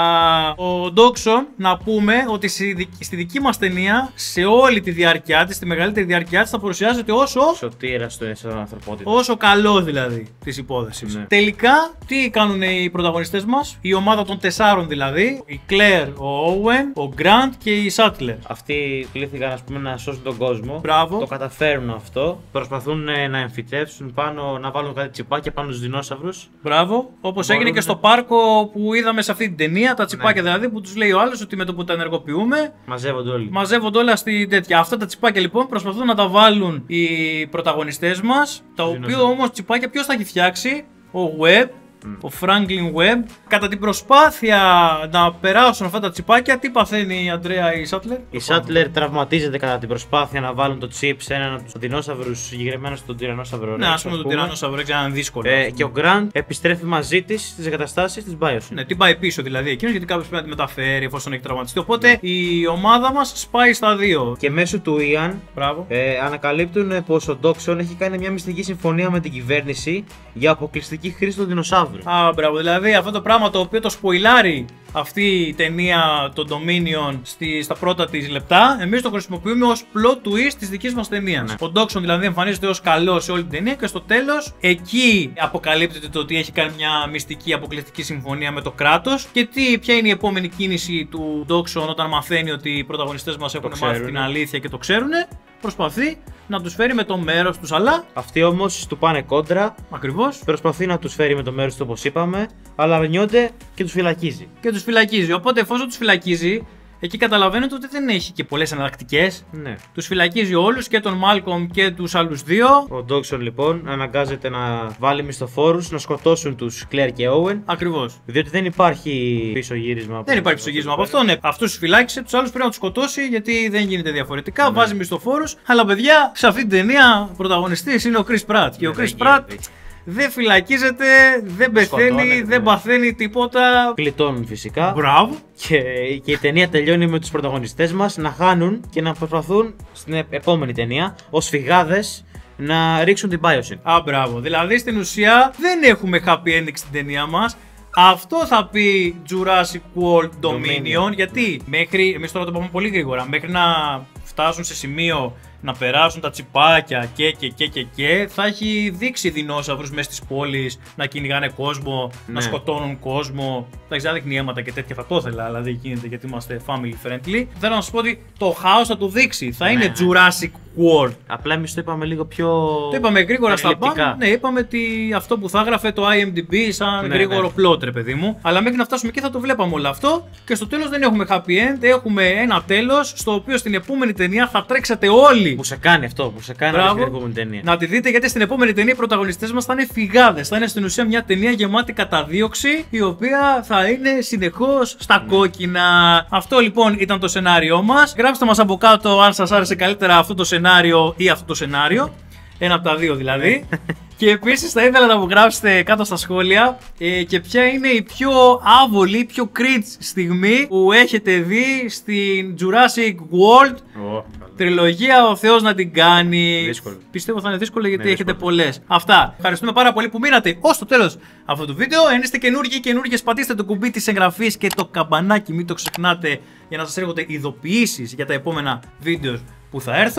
Ο Ντόξον, να πούμε ότι στη δική μας ταινία, σε όλη τη διάρκεια της, τη μεγαλύτερη διάρκεια της, θα παρουσιάζεται όσο. Σωτήρας στον ανθρωπότητα. Όσο καλό δηλαδή της υπόθεσης. Ναι. Τελικά, τι κάνουν οι πρωταγωνιστές μας? Η ομάδα των τεσσάρων δηλαδή. Η Κλέρ, ο Όουεν, ο Γκραντ και η Σάτλερ. Αυτοί κλήθηκαν, ας πούμε, να σώσουν τον κόσμο. Μπράβο. Το καταφέρουν αυτό. Προσπαθούν να εμφυτεύσουν πάνω, να βάλουν κάτι τσιπάκια πάνω στους δεινόσαυρους. Μπράβο. Όπως έγινε και στο πάρκο που είδαμε σε αυτή την ταινία. Τα τσιπάκια, ναι, δηλαδή που τους λέει ο άλλος ότι με το που τα ενεργοποιούμε. Μαζεύονται όλοι. Μαζεύονται όλα στη τέτοια. Αυτά τα τσιπάκια λοιπόν προσπαθούν να τα βάλουν οι πρωταγωνιστές μας. Τα οποία όμως τσιπάκια ποιος τα έχει φτιάξει? Ο Webb. Mm. Ο Franklin Webb. Κατά την προσπάθεια να περάσουν αυτά τα τσιπάκια, τι παθαίνει η Αντρέα η Σάτλερ? Η Σάτλερ τραυματίζεται κατά την προσπάθεια να βάλουν το τσιπ σε έναν από τους δεινόσαυρους, συγκεκριμένα στον τυρανόσαυρο. Ναι, ας πούμε τον τυρανόσαυρο, έτσι έναν δύσκολο. Ε, και ο Γκραντ επιστρέφει μαζί της στις εγκαταστάσεις της Biosyn. Ναι, την πάει πίσω δηλαδή εκείνος, γιατί κάποιος πρέπει να τη μεταφέρει εφόσον έχει τραυματιστεί. Οπότε ναι, η ομάδα μας σπάει στα δύο. Και μέσω του Ιαν ε, ανακαλύπτουν πως ο Ντόξον έχει κάνει μια μυστική συμφωνία με την κυβέρνηση για αποκλειστική χρήση των δεινοσαύρων. Α, μπράβο. Δηλαδή αυτό το πράγμα το οποίο το σποιλάρει αυτή η ταινία, το Dominion, στη, στα πρώτα της λεπτά, εμείς το χρησιμοποιούμε ως plot twist της δικής μας ταινίας. Ναι. Ο Ντόξον δηλαδή εμφανίζεται ως καλό σε όλη την ταινία και στο τέλος εκεί αποκαλύπτεται το ότι έχει κάνει μια μυστική αποκλειστική συμφωνία με το κράτος. Και τι, ποια είναι η επόμενη κίνηση του Ντόξον όταν μαθαίνει ότι οι πρωταγωνιστές μας έχουν μάθει την αλήθεια και το ξέρουν? Προσπαθεί να τους φέρει με το μέρος τους, αλλά αυτοί όμως του πάνε κόντρα. Ακριβώς. Προσπαθεί να τους φέρει με το μέρος του όπως είπαμε, αλλά αρνιόνται και τους φυλακίζει. Και τους φυλακίζει. Οπότε εφόσον τους φυλακίζει, εκεί καταλαβαίνετε ότι δεν έχει και πολλές εναλλακτικές. Ναι. Τους φυλακίζει όλους, και τον Μάλκομ και τους άλλους δύο. Ο Ντόξον λοιπόν αναγκάζεται να βάλει μισθοφόρους να σκοτώσουν τους Κλέρ και Όουεν. Ακριβώς. Διότι δεν υπάρχει πίσω γύρισμα. Δεν υπάρχει πίσω γύρισμα από αυτό. Ναι. Αυτούς τους φυλάκισε, τους άλλους πρέπει να τους σκοτώσει, γιατί δεν γίνεται διαφορετικά. Ναι. Βάζει μισθοφόρους. Αλλά παιδιά, σε αυτή την ταινία πρωταγωνιστής είναι ο Chris Pratt. Και ναι, ο Chris Pratt δεν φυλακίζεται, δεν πεθαίνει, δεν παθαίνει τίποτα. Κλειτώνουν φυσικά. Μπράβο. Και, και η ταινία τελειώνει με τους πρωταγωνιστές μας να χάνουν και να προσπαθούν στην επόμενη ταινία ως φυγάδες να ρίξουν την Biosyn. Α, μπράβο. Δηλαδή στην ουσία δεν έχουμε happy ending στην ταινία μας. Αυτό θα πει Jurassic World Dominion, Dominion. Γιατί μέχρι, εμείς τώρα το πάμε πολύ γρήγορα, μέχρι να φτάσουν σε σημείο να περάσουν τα τσιπάκια και και και και και θα έχει δείξει δεινόσαυρους μέσα στις πόλεις να κυνηγάνε κόσμο, ναι, να σκοτώνουν κόσμο. Εντάξει, δεν δείχνει αίματα και τέτοια, θα το ήθελα, αλλά δεν γίνεται γιατί είμαστε family friendly. Θέλω να σας πω ότι το χάος θα το δείξει, θα ναι, είναι Jurassic World. Απλά εμείς το είπαμε λίγο πιο. Το είπαμε γρήγορα στα πάντα. Ναι, είπαμε ότι αυτό που θα έγραφε το άι εμ ντι μπι σαν ναι, γρήγορο ναι, plot, ρε παιδί μου. Αλλά μέχρι να φτάσουμε εκεί θα το βλέπαμε όλο αυτό. Και στο τέλος δεν έχουμε happy end, έχουμε ένα τέλος στο οποίο στην επόμενη ταινία θα τρέξετε όλοι. Που σε κάνει αυτό, που σε κάνει στην επόμενη ταινία. Να τη δείτε, γιατί στην επόμενη ταινία οι πρωταγωνιστές μας θα είναι φυγάδες. Θα είναι στην ουσία μια ταινία γεμάτη καταδίωξη, η οποία θα είναι συνεχώς στα mm. κόκκινα. Αυτό λοιπόν ήταν το σενάριό μας. Γράψτε μας από κάτω αν σας άρεσε καλύτερα αυτό το σενάριο ή αυτό το σενάριο. Ένα από τα δύο δηλαδή. Και επίσης θα ήθελα να μου γράψετε κάτω στα σχόλια ε, και ποια είναι η πιο άβολη, πιο cringe στιγμή που έχετε δει στην Jurassic World oh, τριλογία, ο Θεός να την κάνει. Δύσκολο. Πιστεύω θα είναι δύσκολο γιατί ναι, έχετε πολλές. Αυτά. Ευχαριστούμε πάρα πολύ που μείνατε ως το τέλος αυτού του βίντεο. Αν είστε καινούργιοι και καινούργιες, πατήστε το κουμπί της εγγραφής και το καμπανάκι, μην το ξεχνάτε, για να σας έρχονται ειδοποιήσεις για τα επόμενα βίντεο που θα έρθουν.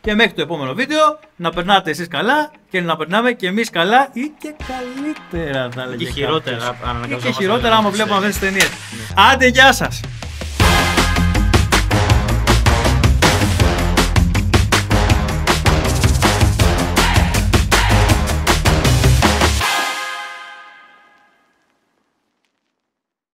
Και μέχρι το επόμενο βίντεο να περνάτε εσείς καλά και να περνάμε και εμείς καλά ή και καλύτερα θα λέγε. Και χειρότερα, ή και χειρότερα άμα βλέπουμε αυτές τις ταινίες. Άντε, γεια σας!